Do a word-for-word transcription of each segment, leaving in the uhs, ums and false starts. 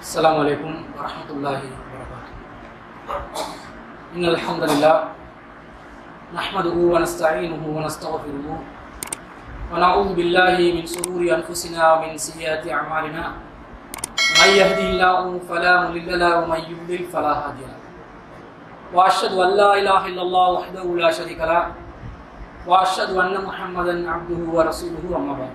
السلام عليكم ورحمة الله وبركاته. إن الحمد لله نحمده ونستعينه ونستغفره ونعوذ بالله من شرور أنفسنا ومن سيئات أعمالنا. من يهده الله فلا مضل له ومن يضلل فلا هادي له. وأشهد أن لا إله إلا الله وحده لا شريك له وأشهد أن محمدا عبده ورسوله أما بعد.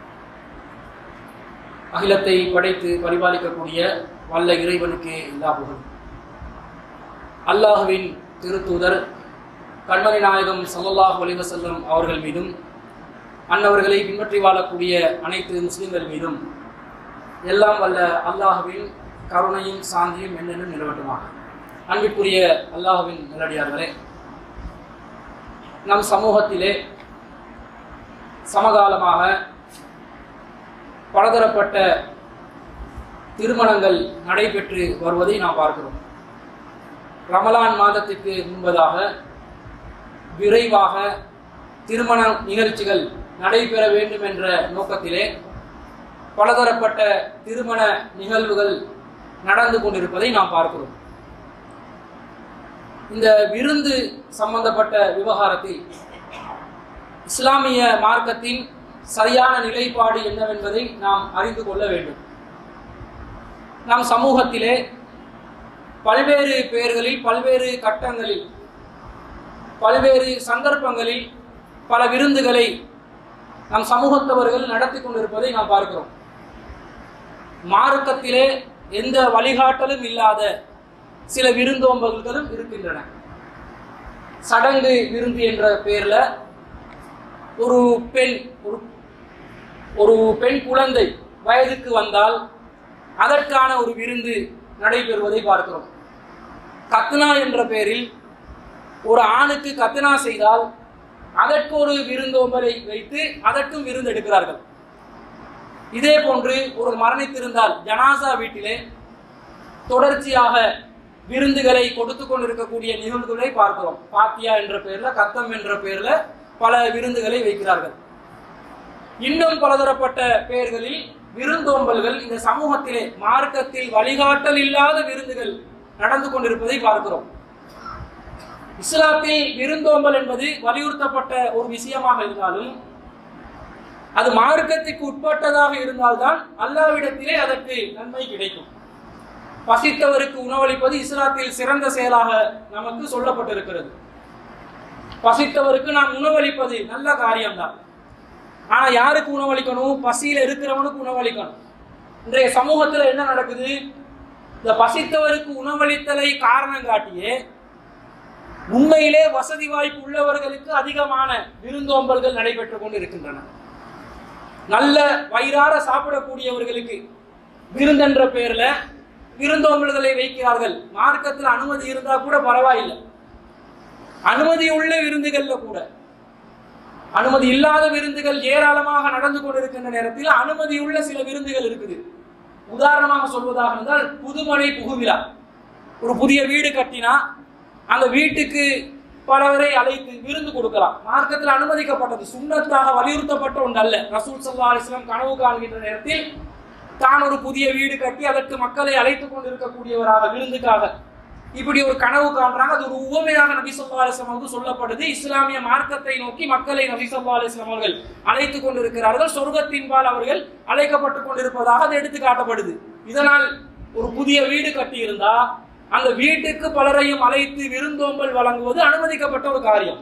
அகிலத்தை படைத்து பரிபாலிக்கக்கூடிய வல்ல இறைவனுக்கே எல்லா புகழும். அல்லாஹுவின் திருத்தூதர் கண்மணி நாயகம் ஸல்லல்லாஹு அலைஹி வஸல்லம் அவர்கள் மீதும் அன்னவர்களை பின்பற்றி வாழக்கூடிய அனைத்து முஸ்லிம்கள் மீதும் எல்லாம் வல்ல அல்லாஹுவின் கருணையும் சாந்தியும் என்னென்னும் நிலவட்டுமாக. அன்பிற்குரிய அல்லாஹுவின் நல்லடியார்களே, நம் சமூகத்திலே சமகாலமாக பலதரப்பட்ட திருமணங்கள் நடைபெற்று வருவதை நாம் பார்க்கிறோம். ரமலான் மாதத்திற்கு முன்பதாக விரைவாக திருமண நிகழ்ச்சிகள் நடைபெற வேண்டும் என்ற நோக்கத்திலே பலதரப்பட்ட திருமண நிகழ்வுகள் நடந்து கொண்டிருப்பதை நாம் பார்க்கிறோம். இந்த விருந்து சம்பந்தப்பட்ட விவகாரத்தில் இஸ்லாமிய மார்க்கத்தின் சரியான நிலைப்பாடு என்னவென்பதை நாம் அறிந்து கொள்ள வேண்டும். நம் சமூகத்திலே பல்வேறு பெயர்களில் பல்வேறு கட்டங்களில் பல்வேறு சந்தர்ப்பங்களில் பல விருந்துகளை நம் சமூகத்தவர்கள் நடத்தி கொண்டிருப்பதை நாம் பார்க்கிறோம். மார்க்கத்திலே எந்த வழிகாட்டலும் இல்லாத சில விருந்தோம்பல்களும் இருக்கின்றன. சடங்கு விருந்து என்ற பெயர்ல ஒரு பெண் ஒரு ஒரு பெண் குழந்தை வயதுக்கு வந்தால் அதற்கான ஒரு விருந்து நடைபெறுவதை பார்க்கிறோம். கத்னா என்ற பெயரில் ஒரு ஆணுக்கு கத்னா செய்தால் அதற்கு ஒரு விருந்தோம்பலை வைத்து அதற்கும் விருந்து எடுக்கிறார்கள். இதே போன்று ஒரு மரணித்திருந்தால் ஜனாசா வீட்டிலே தொடர்ச்சியாக விருந்துகளை கொடுத்து கொண்டிருக்கக்கூடிய நிகழ்வுகளை பார்க்கிறோம். பாத்தியா என்ற பெயர்ல, கத்தம் என்ற பெயர்ல பல விருந்துகளை வைக்கிறார்கள். இன்னும் பலதரப்பட்ட பெயர்களில் விருந்தோம்பல்கள் இந்த சமூகத்திலே மார்க்கத்தில் வழிகாட்டல் இல்லாத விருந்துகள் நடந்து கொண்டிருப்பதை பார்க்கிறோம். இஸ்லாத்தில் விருந்தோம்பல் என்பது வலியுறுத்தப்பட்ட ஒரு விஷயமாக இருந்தாலும் அது மார்க்கத்திற்கு உட்பட்டதாக இருந்தால்தான் அல்லாஹ்விடத்திலே அதற்கு நன்மை கிடைக்கும். பசித்தவருக்கு உணவளிப்பது இஸ்லாத்தில் சிறந்த செயலாக நமக்கு சொல்லப்பட்டிருக்கிறது. பசித்தவருக்கு நாம் உணவளிப்பது நல்ல காரியம்தான். ஆனா யாருக்கு உணவளிக்கணும்? பசியில இருக்கிறவனுக்கு உணவளிக்கணும். இன்றைய சமூகத்துல என்ன நடக்குது? இந்த பசித்தவருக்கு உணவளித்தலை காரணம் காட்டியே உண்மையிலே வசதி வாய்ப்பு உள்ளவர்களுக்கு அதிகமான விருந்தோம்பல்கள் நடைபெற்றுக் கொண்டு இருக்கின்றன. நல்ல வயிறார சாப்பிடக்கூடியவர்களுக்கு விருந்தென்ற பெயர்ல விருந்தோம்பல்களை வைக்கிறார்கள். மார்க்கத்தில் அனுமதி இருந்தா கூட பரவாயில்லை. அனுமதி உள்ள விருந்துகள்ல கூட அனுமதி இல்லாத விருந்துகள் ஏராளமாக நடந்து கொண்டிருக்கின்ற நேரத்தில் அனுமதி உள்ள சில விருந்துகள் இருக்குது. உதாரணமாக சொல்வதாக இருந்தால் புதுமனை புகுவிழா. ஒரு புதிய வீடு கட்டினா அந்த வீட்டுக்கு பலவரை அழைத்து விருந்து கொடுக்கலாம். மார்க்கத்தில் அனுமதிக்கப்பட்டது, சுன்னத்தாக வலியுறுத்தப்பட்ட ஒன்று அல்ல. ரசூல் ஸல்லல்லாஹு அலைஹி வஸல்லம் கனவு காண்கின்ற நேரத்தில் தான் ஒரு புதிய வீடு கட்டி அதற்கு மக்களை அழைத்துக் கொண்டிருக்கக்கூடியவராக விருந்துக்காக இப்படி ஒரு கனவு காண்றாங்க. அது ஒரு உவமையாக நபி ஸல்லல்லாஹு அலைஹி வஸல்லம் அவர்கள் சொல்லப்படுது. இஸ்லாமிய மார்க்கத்தை நோக்கி மக்களை நபி ஸல்லல்லாஹு அலைஹி வஸல்லம் அவர்கள் அழைத்துக் கொண்டிருக்கிறார்கள். சொர்க்கத்தின்பால் அவர்கள் அழைக்கப்பட்டுக் கொண்டிருப்பதாக அது எடுத்து காட்டப்படுது. இதனால் ஒரு புதிய வீடு கட்டி இருந்தா அந்த வீட்டுக்கு பலரையும் அழைத்து விருந்தோம்பல் வழங்குவது அனுமதிக்கப்பட்ட ஒரு காரியம்.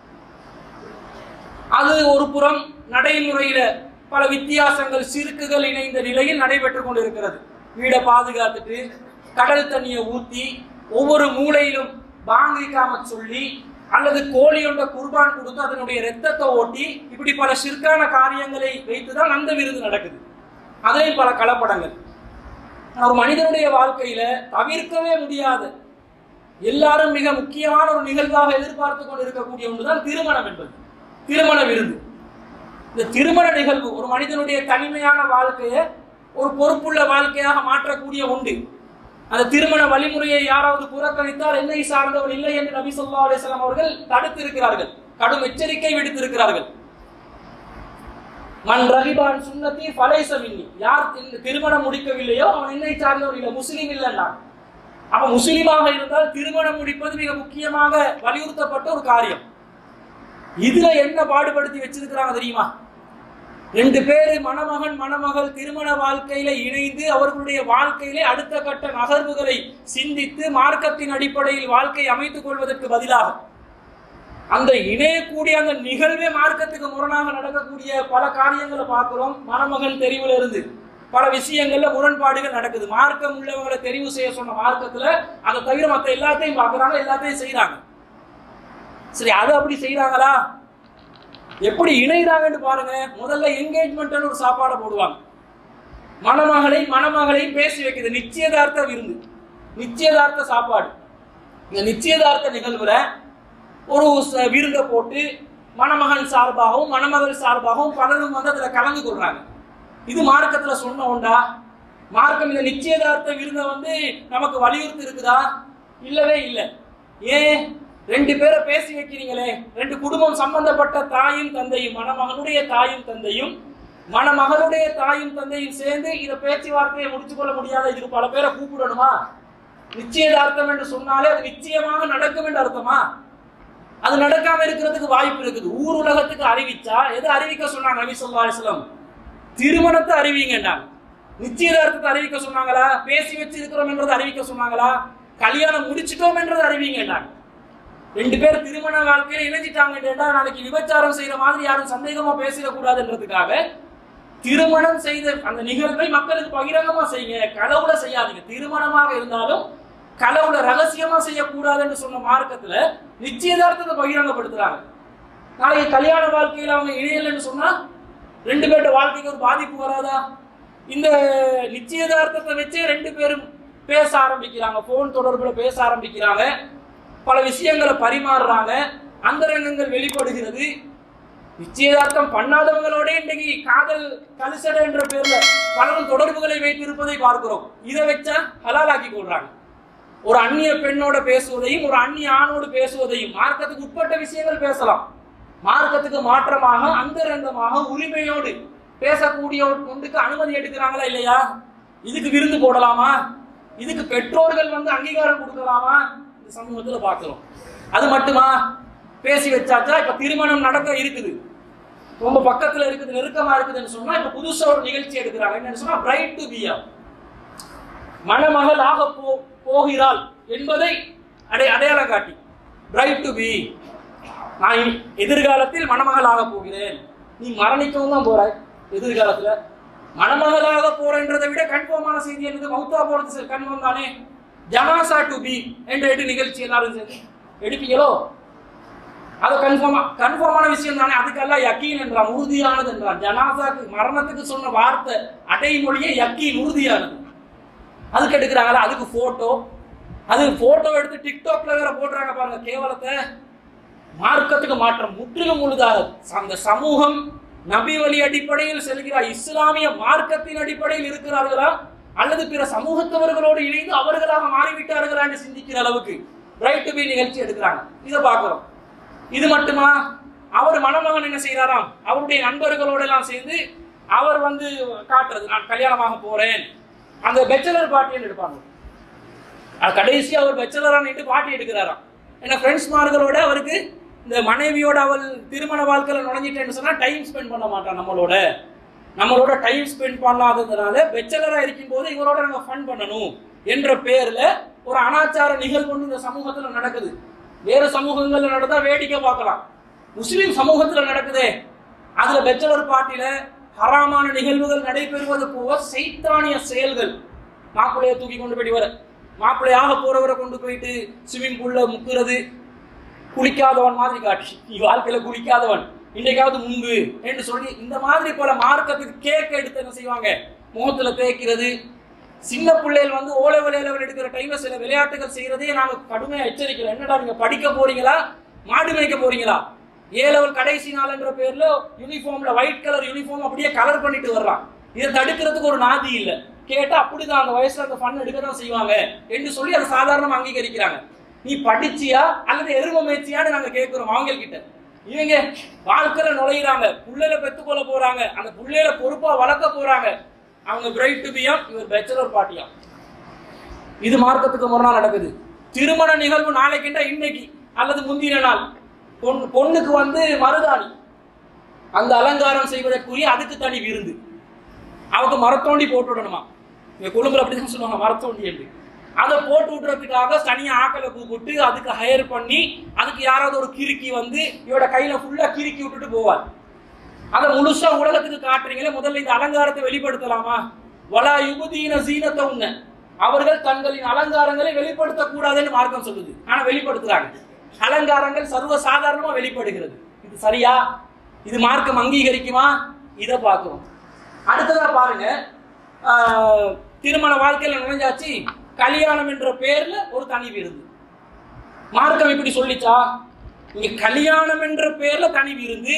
அது ஒரு புறம் நடைமுறையில பல வித்தியாசங்கள் சிறுக்குகள் இணைந்த நிலையில் நடைபெற்றுக் கொண்டிருக்கிறது. வீடை பாதுகாத்துட்டு கடல் தண்ணியை ஊத்தி ஒவ்வொரு மூலையிலும் பாங்கிக்காம சொல்லி அல்லது கோழி ஒன்ற குர்பான் கொடுத்து அதனுடைய ரத்தத்தை ஓட்டி இப்படி பல சிற்கான காரியங்களை வைத்துதான் அந்த விருது நடக்குது. அதிலையும் பல கலப்படங்கள். ஒரு மனிதனுடைய வாழ்க்கையில தவிர்க்கவே முடியாது, எல்லாரும் மிக முக்கியமான ஒரு நிகழ்வாக எதிர்பார்த்து கொண்டு இருக்கக்கூடிய ஒன்றுதான் திருமணம் என்பது, திருமண விருது. இந்த திருமண நிகழ்வு ஒரு மனிதனுடைய தனிமையான வாழ்க்கையை ஒரு பொறுப்புள்ள வாழ்க்கையாக மாற்றக்கூடிய ஒன்று. அந்த திருமண வழிமுறையை யாராவது புறக்கணித்தால் என்னை சார்ந்தவர் இல்லை என்று நபி ஸல்லல்லாஹு அலைஹி வஸல்லம் அவர்கள் தடுத்திருக்கிறார்கள், கடும் எச்சரிக்கை விடுத்திருக்கிறார்கள். மன் ரகிபான் சுன்னத்தி ஃபலைஸ மின்னி, யார் திருமணம் முடிக்கவில்லையோ அவன் என்னை சார்ந்தவர் இல்லை, முஸ்லீம் இல்லைன்னா. அப்ப முஸ்லீமாக இருந்தால் திருமணம் முடிப்பது மிக முக்கியமாக வலியுறுத்தப்பட்ட ஒரு காரியம். இதுல என்ன பாடுபடுத்தி வச்சிருக்கிறாங்க தெரியுமா? ரெண்டு பேரு மணமகன் மணமகள் திருமண வாழ்க்கையில இணைந்து அவர்களுடைய வாழ்க்கையிலே அடுத்த கட்ட நகர்வுகளை சிந்தித்து மார்க்கத்தின் அடிப்படையில் வாழ்க்கை அமைத்துக் கொள்வதற்கு பதிலாக அந்த இணையக்கூடிய அந்த நிகழ்வே மார்க்கத்துக்கு முரணாக நடக்கக்கூடிய பல காரியங்களை பார்க்கிறோம். மணமகன் தெரிவுல இருந்து பல விஷயங்கள்ல முரண்பாடுகள் நடக்குது. மார்க்கம் உள்ளவங்களை தெரிவு செய்ய சொன்ன மார்க்கத்துல அதை தவிர மற்ற எல்லாத்தையும் பார்க்கறாங்க, எல்லாத்தையும் செய்யறாங்க. சரி, அது அப்படி செய்யறாங்களா? எப்படி இணைகிறாங்கன்னு பாருங்க. முதல்ல என்கேஜ்மெண்ட் ஒரு சாப்பாடை போடுவாங்க, மணமகளை மணமகளை பேசி வைக்கிறது, நிச்சயதார்த்த விருந்து, நிச்சயதார்த்த சாப்பாடு. இந்த நிச்சயதார்த்த நிகழ்வுல ஒரு விருந்தை போட்டு மணமகன் சார்பாகவும் மணமகள் சார்பாகவும் பலரும் வந்து அதுல கலந்து கொள்றாங்க. இது மார்க்கத்துல சொன்ன உண்டா? மார்க்கம் இந்த நிச்சயதார்த்த விருந்தை வந்து நமக்கு வலியுறுத்தி இருக்குதா? இல்லவே இல்லை. ஏன்? ரெண்டு பேரை பேசி வைக்கிறீங்களே, ரெண்டு குடும்பம் சம்பந்தப்பட்ட தாயும் தந்தையும், மணமகனுடைய தாயும் தந்தையும் மணமகளுடைய தாயும் தந்தையும் சேர்ந்து இதை பேச்சுவார்த்தையை முடிச்சு கொள்ள முடியாத இதுக்கு பல பேரை கூப்பிடணுமா? நிச்சயதார்த்தம் என்று சொன்னாலே அது நிச்சயமாக நடக்கும் என்று அர்த்தமா? அது நடக்காம இருக்கிறதுக்கு வாய்ப்பு இருக்குது. ஊர் உலகத்துக்கு அறிவிச்சா எது அறிவிக்க சொன்னாங்க? நபி ஸல்லல்லாஹு அலைஹி வஸல்லம் திருமணத்தை அறிவிங்கன்றாங்க. நிச்சயதார்த்தத்தை அறிவிக்க சொன்னாங்களா? பேசி வச்சு இருக்கிறோம் என்றதை அறிவிக்க சொன்னாங்களா? கல்யாணம் முடிச்சிட்டோம் என்றதை அறிவிங்கன்றாங்க. ரெண்டு பேர் திருமண வாழ்க்கையில இணைஞ்சிட்டாங்கன்றா நாளைக்கு விபச்சாரம் செய்யற மாதிரி யாரும் சந்தேகமா பேசிடக்கூடாதுன்றதுக்காக திருமணம் செய்த அந்த நிகழ்வை மக்களுக்கு பகிரங்கமா செய்யுங்க, களவுல செய்யாதீங்க. திருமணமாக இருந்தாலும் களவுல ரகசியமா செய்யக்கூடாதுன்னு சொன்ன மார்க்கத்துல நிச்சயதார்த்தத்தை பகிரங்கப்படுத்துறாங்க. நாளைக்கு கல்யாண வாழ்க்கையில அவங்க இணையலன்னு சொன்னா ரெண்டு பேரோட வாழ்க்கைக்கு ஒரு பாதிப்பு வராதா? இந்த நிச்சயதார்த்தத்தை வச்சே ரெண்டு பேரும் பேச ஆரம்பிக்கிறாங்க, போன் தொடர்புல பேச ஆரம்பிக்கிறாங்க, பல விஷயங்களை பரிமாறுறாங்க, அந்தரங்கங்கள் வெளிப்படுகிறது. நிச்சயதார்த்தம் பண்ணாதவங்களோட இன்றைக்கு காதல் கலிசடை என்ற பேர்ல பலரும் தொடர்புகளை வைத்திருப்பதை பார்க்கிறோம். இதை வச்சா ஹலாலாக்கி கொள்றாங்க. ஒரு அந்நிய பெண்ணோட பேசுவதையும் ஒரு அந்நிய ஆணோடு பேசுவதையும் மார்க்கத்துக்கு உட்பட்ட விஷயங்கள் பேசலாம். மார்க்கத்துக்கு மாற்றமாக அந்தரங்கமாக உரிமையோடு பேசக்கூடிய ஒரு பொண்ணுக்கு அனுமதி எடுக்கிறாங்களா இல்லையா? இதுக்கு விருந்து போடலாமா? இதுக்கு பெற்றோர்கள் வந்து அங்கீகாரம் கொடுக்கலாமா? இந்த சமூகத்துல பார்க்கிறோம். அது மட்டுமா? பேசி வச்சாச்சா, இப்ப திருமணம் நடக்க இருக்குது, ரொம்ப பக்கத்துல இருக்குது, நெருக்கமா இருக்குதுன்னு சொன்னா இப்ப புதுசா ஒரு நிகழ்ச்சி எடுக்கிறாங்க. என்னன்னு சொன்னா பிரைட் டு பி, மணமகள் ஆக போ போகிறாள் என்பதை அடை அடையாளம் காட்டி பிரைட் டு பி, நான் எதிர்காலத்தில் மணமகளாக போகிறேன். நீ மரணிக்கவும் தான் போறாய், எதிர்காலத்துல மணமகளாக போறன்றதை விட கன்ஃபார்மான செய்தி என்னது? மௌத்தா போறது கன்ஃபார்ம் தானே. ஜனாசா டு பி என்ற நிகழ்ச்சி எல்லாரும் சேர்ந்து எடுப்பீங்களோ? அது கன்ஃபார்மா கன்ஃபார்மான விஷயம் தானே. அதுக்கெல்லாம் யக்கீன் என்றான், உறுதியானது என்றான். ஜனாசாக்கு மரணத்துக்கு சொன்ன வார்த்தை அடைமொழியே யக்கீன், உறுதியானது. அதுக்கு எடுக்கிறாங்களா? அதுக்கு போட்டோ, அது போட்டோ எடுத்து டிக்டாக்ல வேற போடுறாங்க பாருங்க, கேவலத்தை. மார்க்கத்துக்கு மாற்றம் முற்றிலும் முழுதாக. அந்த சமூகம் நபி வழி அடிப்படையில் செல்கிறார், இஸ்லாமிய மார்க்கத்தின் அடிப்படையில் இருக்கிறார்களா அல்லது பிற சமூகத்தவர்களோடு இணைந்து அவர்களாக மாறிவிட்டார்களா என்று சிந்திக்கிற அளவுக்கு பிரைட் டு பி நிகழ்ச்சி எடுக்கிறாங்க. இதை பார்க்கிறோம். இது மட்டுமா? அவர் மணமகன் என்ன செய்யறாராம், அவருடைய நண்பர்களோட எல்லாம் சேர்ந்து அவர் வந்து காட்டுறது, நான் கல்யாணமாக போறேன். அந்த பெச்சலர் பார்ட்டின்னு எடுப்பாங்க. கடைசி அவர் பெச்சலரான பார்ட்டி எடுக்கிறாராம். ஏன்னா ஃப்ரெண்ட்ஸ்மார்களோட அவருக்கு இந்த மனைவியோட அவள் திருமண வாழ்க்கையில நுழைஞ்சிட்டேன்னு சொன்னா டைம் ஸ்பெண்ட் பண்ண மாட்டான், நம்மளோட நம்மளோட டைம் ஸ்பெண்ட் பண்ணாததுனால பெச்சலரா இருக்கும் போது இவரோட நாங்க ஃபன் பண்ணணும் என்ற பேர்ல ஒரு அனாச்சார நிகழ்வு ஒன்று இந்த சமூகத்துல நடக்குது. வேறு சமூகங்கள்ல நடந்தா வேடிக்கை பார்க்கலாம், முஸ்லிம் சமூகத்துல நடக்குதே. அதுல பெச்சலர் பார்ட்டியில ஹராமான நிகழ்வுகள் நடைபெறுவது போக சைத்தானிய செயல்கள். மாப்பிள்ளைய தூக்கி கொண்டு போயிட்டு வர, மாப்பிள்ளையாக போறவரை கொண்டு போயிட்டு ஸ்விமிங் பூல்ல முக்குறது, குளிக்காதவன் மாதிரி காட்சி, நீ வாழ்க்கையில குளிக்காதவன் இன்றைக்காவது முன்பு என்று சொல்லி இந்த மாதிரி பல மார்க்கத்துக்கு கேக் எடுத்து என்ன செய்வாங்க, முகத்துல தேய்க்கிறது. சின்ன பிள்ளைகள் வந்து ஓலை விளையாட எடுக்கிற டைம்ல சில விளையாட்டுகள் செய்யறதே நாங்க கடுமையா எச்சரிக்கிறோம். என்னடா நீங்க படிக்க போறீங்களா, மாடு மேய்க்க போறீங்களா? ஏ லெவல் கடைசி நாள் என்ற பேர்ல யூனிஃபார்ம்ல ஒயிட் கலர் யூனிஃபார்ம் அப்படியே கலர் பண்ணிட்டு வர்றான். இதை தடுக்கிறதுக்கு ஒரு நாதி இல்லை. கேட்டா அப்படிதான் அந்த வயசுல அந்த ஃபன் எடுக்க தான் செய்வாங்க என்று சொல்லி அதை சாதாரணமா அங்கீகரிக்கிறாங்க. நீ படிச்சியா அல்லது எரும மேய்ச்சியான்னு நாங்க கேட்கிறோம் அவங்க கிட்ட. இவங்க வாழ்க்கையில நுழையிறாங்க, புள்ளையில பெத்துக்கொள்ள போறாங்க, அந்த புள்ளையில பொறுப்பா வளர்க்க போறாங்க. அவங்க பிரைட் டு பியாம், இவர் பேச்சுலர் பார்ட்டியாம். இது மார்க்கத்துக்கு முரணா நடக்குது. திருமண நிகழ்வு நாளைக்குண்டா இன்னைக்கு அல்லது முந்தின நாள். பொண்ணு பொண்ணுக்கு வந்து மருதாணி, அந்த அலங்காரம் செய்வதற்குரிய அதுக்கு தனி விருந்து. அவங்க மரத்தோண்டி போட்டு விடணுமா, இங்க கொழும்புல அப்படிதான் சொல்லுவாங்க மரத்தோண்டி என்று. அதை போட்டு விட்டுறதுக்காக தனியா ஆக்களை கூப்பிட்டு அதுக்கு ஹயர் பண்ணி அதுக்கு யாராவது ஒரு கிறுக்கி வந்து இவட கையில ஃபுல்லா கிறுக்கி விட்டுட்டு போவார். அதை முழுசா உலகத்துக்கு காட்டுறீங்களே, முதல்ல இந்த அலங்காரத்தை வெளிப்படுத்தலாமா? வலா யுபதீன ஸீனத்தஹுன்ன, அவர்கள் தங்களின் அலங்காரங்களை வெளிப்படுத்த கூடாதுன்னு மார்க்கம் சொல்லுது. ஆனா வெளிப்படுத்துறாங்க. அலங்காரங்கள் சர்வ சாதாரணமா வெளிப்படுகிறது. இது சரியா? இது மார்க்கம் அங்கீகரிக்குமா? இதை பார்க்கிறோம். அடுத்ததா பாருங்க, திருமண வாழ்க்கையில நுழைஞ்சாச்சு, கல்யாணம் என்ற பெயர்ல ஒரு தனி விருந்து. மார்க்கம் இப்படி சொல்லிச்சா? இங்க கல்யாணம் என்ற பெயர்ல தனி விருந்து,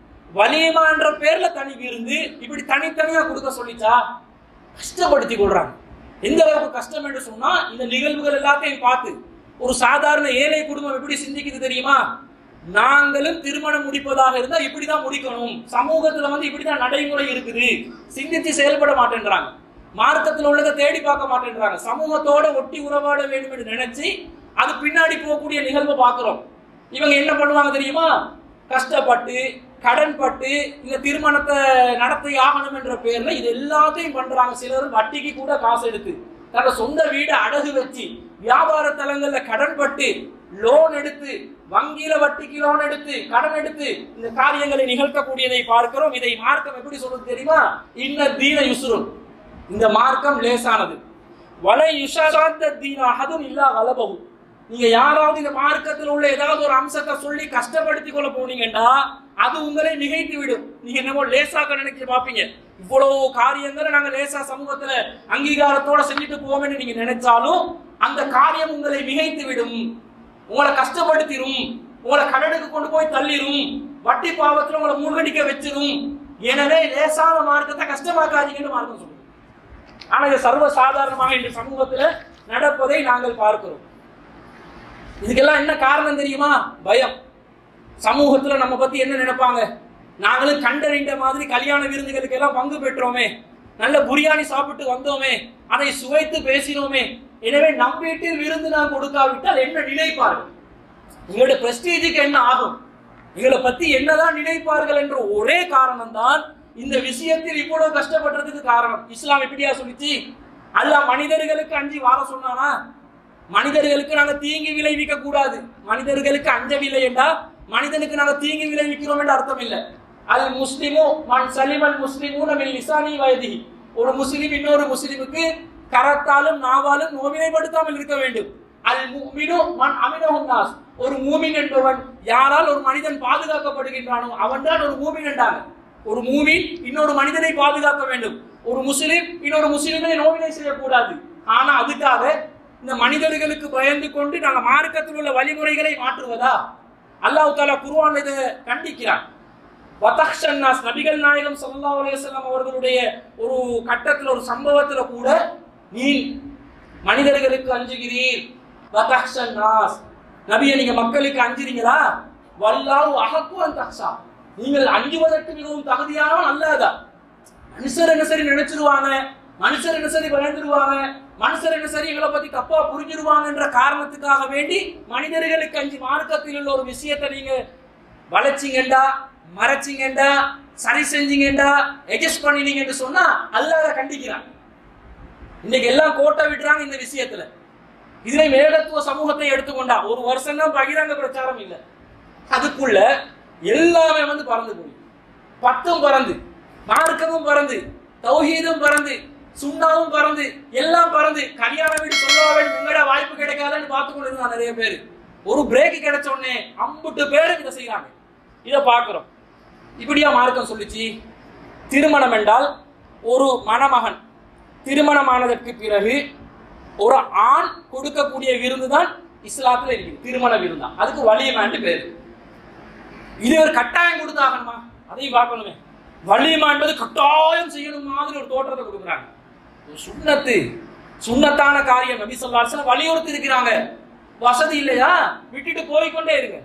வலிமா என்ற பெயர்ல தனி விருந்து, இப்படி தனித்தனியா கொடுக்க சொல்லிச்சா? கஷ்டப்படுத்தி கொள்றாங்க. எந்த அளவுக்கு கஷ்டம் என்று சொன்னா, இந்த நிகழ்வுகள் எல்லாத்தையும் பார்த்து ஒரு சாதாரண ஏழை குடும்பம் எப்படி சிந்திக்குது தெரியுமா? நாங்களும் திருமணம் முடிப்பதாக இருந்தா இப்படிதான் முடிக்கணும், சமூகத்துல வந்து இப்படிதான் நடைமுறை இருக்குது, சிந்திச்சு செயல்பட மாட்டேன்றாங்க. மார்க்கத்தில் உள்ளதை தேடி பார்க்க மாட்டேன்றாங்க. சமூகத்தோட ஒட்டி உறவாட வேண்டும் என்று நினைச்சு அது பின்னாடி போகக்கூடிய நிகழ்வை பார்க்கிறோம். இவங்க என்ன பண்ணுவாங்க தெரியுமா? கஷ்டப்பட்டு கடன் பட்டு இந்த திருமணத்தை நடத்தி ஆகணும் என்ற பெயர்ல இது எல்லாத்தையும் பண்றாங்க. சிலர் வட்டிக்கு கூட காசு எடுத்து தன்னோட சொந்த வீடு அடகு வச்சு வியாபார தலங்கள்ல கடன் பட்டு லோன் எடுத்து வங்கியில வட்டிக்கு லோன் எடுத்து கடன் எடுத்து இந்த காரியங்களை நிகழ்த்தக்கூடியதை பார்க்கிறோம். இதை மார்க்கம் எப்படி சொல்றது தெரியுமா? இன்ன தீன யுஸ்ருன், இந்த மார்க்கம் லேசானது. வலை யுஷாத தீனாஹதுன் இல்லா கலபஹு, நீங்க யாராவது இந்த மார்க்கத்தில் உள்ள ஏதாவது ஒரு அம்சத்தை சொல்லி கஷ்டப்படுத்தி கொள்ள போனீங்கன்னா அது உங்களை மிகைத்து விடும். நீங்க என்னமோ லேசாக்க நினைச்சு பார்ப்பீங்க. இவ்வளவு காரியங்களை நாங்க லேசா சமூகத்துல அங்கீகாரத்தோட செஞ்சுட்டு போவோம்னு நீங்க நினைச்சாலும் அந்த காரியம் உங்களை மிகைத்து விடும், உங்களை கஷ்டப்படுத்திடும், உங்களை கடனுக்கு கொண்டு போய் தள்ளிடும், வட்டி பாவத்துல உங்களை மூழ்கடிக்க வச்சிடும். எனவே லேசான மார்க்கத்தை கஷ்டமாக்காதீங்கன்னு மார்க்கம் சொல்லுது. ஆனா இது சர்வ சாதாரணமாக இந்த சமூகத்துல நடப்பதை நாங்கள் பார்க்கிறோம். இதுக்கெல்லாம் என்ன காரணம் தெரியுமா? பயம். சமூகத்துல நம்ம பத்தி என்ன நினைப்பாங்க? நாங்களும் கண்டறிந்த மாதிரி கல்யாண விருந்துகளுக்கு எல்லாம் பங்கு பெற்றோமே, நல்ல பிரியாணி சாப்பிட்டு வந்தோமே, அதை சுவைத்து பேசினோமே, எனவே நம் வீட்டில் விருந்து நான் கொடுக்காவிட்டால் என்ன நினைப்பார்கள், எங்களுடைய பிரஸ்டீஜுக்கு என்ன ஆகும், எங்களை பத்தி என்னதான் நினைப்பார்கள் என்ற ஒரே காரணம் தான் இந்த விஷயத்தில் இவ்வளவு கஷ்டப்படுறதுக்கு காரணம். இஸ்லாம் எப்படியா சொல்லிச்சு? அல்லாஹ் மனிதர்களுக்கு அஞ்சி வாழ சொன்னானா? மனிதர்களுக்கு நாங்க தீங்கி விளைவிக்க கூடாது. மனிதர்களுக்கு அஞ்சவில்லை என்றா மனிதனுக்கு நாங்க தீங்கி விளைவிக்கிறோம் என்ற அர்த்தம் இல்லை. அல் முஸ்லிமு மன் சலிமல் முஸ்லிமூன மின் லிசானி வயதிஹி, ஒரு முஸ்லிம் இன்னொரு முஸ்லிமுக்கு கரத்தாலும் நாவாலும் நோவினைப்படுத்தாமல் இருக்க வேண்டும். அல் முஃமினு மன் அமினஹுன் நாஸ், ஒரு மூமின் என்பவன் யாரால் ஒரு மனிதன் பாதுகாக்கப்படுகின்றானோ அவன் தான் ஒரு மூமின் என்றாங்க. ஒரு மூமின் இன்னொரு மனிதனை பாதுகாக்க வேண்டும். ஒரு முஸ்லிம் இன்னொரு முஸ்லிமை நோவினை செய்யக்கூடாது. ஆனா அதுக்காக இந்த மனிதர்களுக்கு பயந்து கொண்டு நாங்க மார்க்கத்தில் உள்ள வழிமுறைகளை மாற்றுவதா? அல்லாஹ் தஆலா குர்ஆன்ல இதை கண்டிக்கிறான். வதக்ஷன் நாஸ், நபிகள் நாயகம் ஸல்லல்லாஹு அலைஹி வஸல்லம் அவர்களுடைய ஒரு கட்டத்தில் ஒரு சம்பவத்துல கூட நீ மனிதர்களுக்கு அஞ்சுகிறீர். வதக்ஷன் நாஸ், நபியே நீங்க மக்களுக்கு அஞ்சுறீங்களா? வல்லாஹு அஹக்கு அன் தக்ஷா, நீங்கள் அஞ்சுவதற்கு மிகவும் தகுதியானவன் அல்லாஹ்தான். மனுஷர் என்ன சரி நினைச்சிருவாங்க, மனுஷர் என்ன சரி பயந்துருவாங்க, மனுஷர் என்ன சரி இவங்களை பத்தி தப்பா புரிஞ்சிருவாங்க என்ற காரணத்துக்காக வேண்டி மனிதர்களுக்கு அஞ்சு மார்க்கத்தில் உள்ள ஒரு விஷயத்தை நீங்க வளைச்சிங்கண்டா, மறைச்சிங்கண்டா, சரி செஞ்சீங்கண்டா, எட்ஜஸ்ட் பண்ணினீங்கன்னு சொன்னா அல்லாஹ் கண்டிக்கிறான். இன்னைக்கு எல்லாம் கோட்டை விடுறாங்க இந்த விஷயத்துல. இதுல மேலத்துவ சமூகத்தை எடுத்துக்கொண்டா ஒரு வருஷம் தான் பகிரங்க பிரச்சாரம் இல்லை, அதுக்குள்ள எல்லாமே வந்து பறந்து போய் பத்தும் பறந்து, மார்க்கமும் பறந்து, தௌஹீதும் பறந்து, சுண்ணாவும் பறந்து, எல்லாம் பறந்து, கல்யாண வீடு சொல்லவே உங்களோட வாய்ப்பு கிடைக்காதுன்னு பார்த்து கொண்டு இருந்தாங்க நிறைய பேர். ஒரு பிரேக் கிடைச்ச உடனே ஐம்பது பேரும் இதை செய்யறாங்க. இதை பார்க்கிறோம். இப்படியா மார்க்கம் சொல்லிச்சு? திருமணம் என்றால் ஒரு மணமகன் திருமணமானதற்கு பிறகு ஒரு ஆண் கொடுக்கக்கூடிய விருந்து தான் இஸ்லாத்துல இருக்கு, திருமண விருந்தா. அதுக்கு வலிமான்னு பேரு. இது ஒரு கட்டாயம் கொடுத்தாகணுமா? அதையும் பார்க்கணுமே. வலிமா என்பது கட்டாயம் செய்யணும் மாதிரி ஒரு தோற்றத்தை கொடுக்குறாங்க. சுன்னத்து, சுன்னத்தான காரியம் நபி ஸல்லல்லாஹு அலைஹி வஸல்லம் வலியுறுத்தி இருக்கிறாங்க. வசதி இல்லையா விட்டுட்டு போய்கொண்டே இருங்க.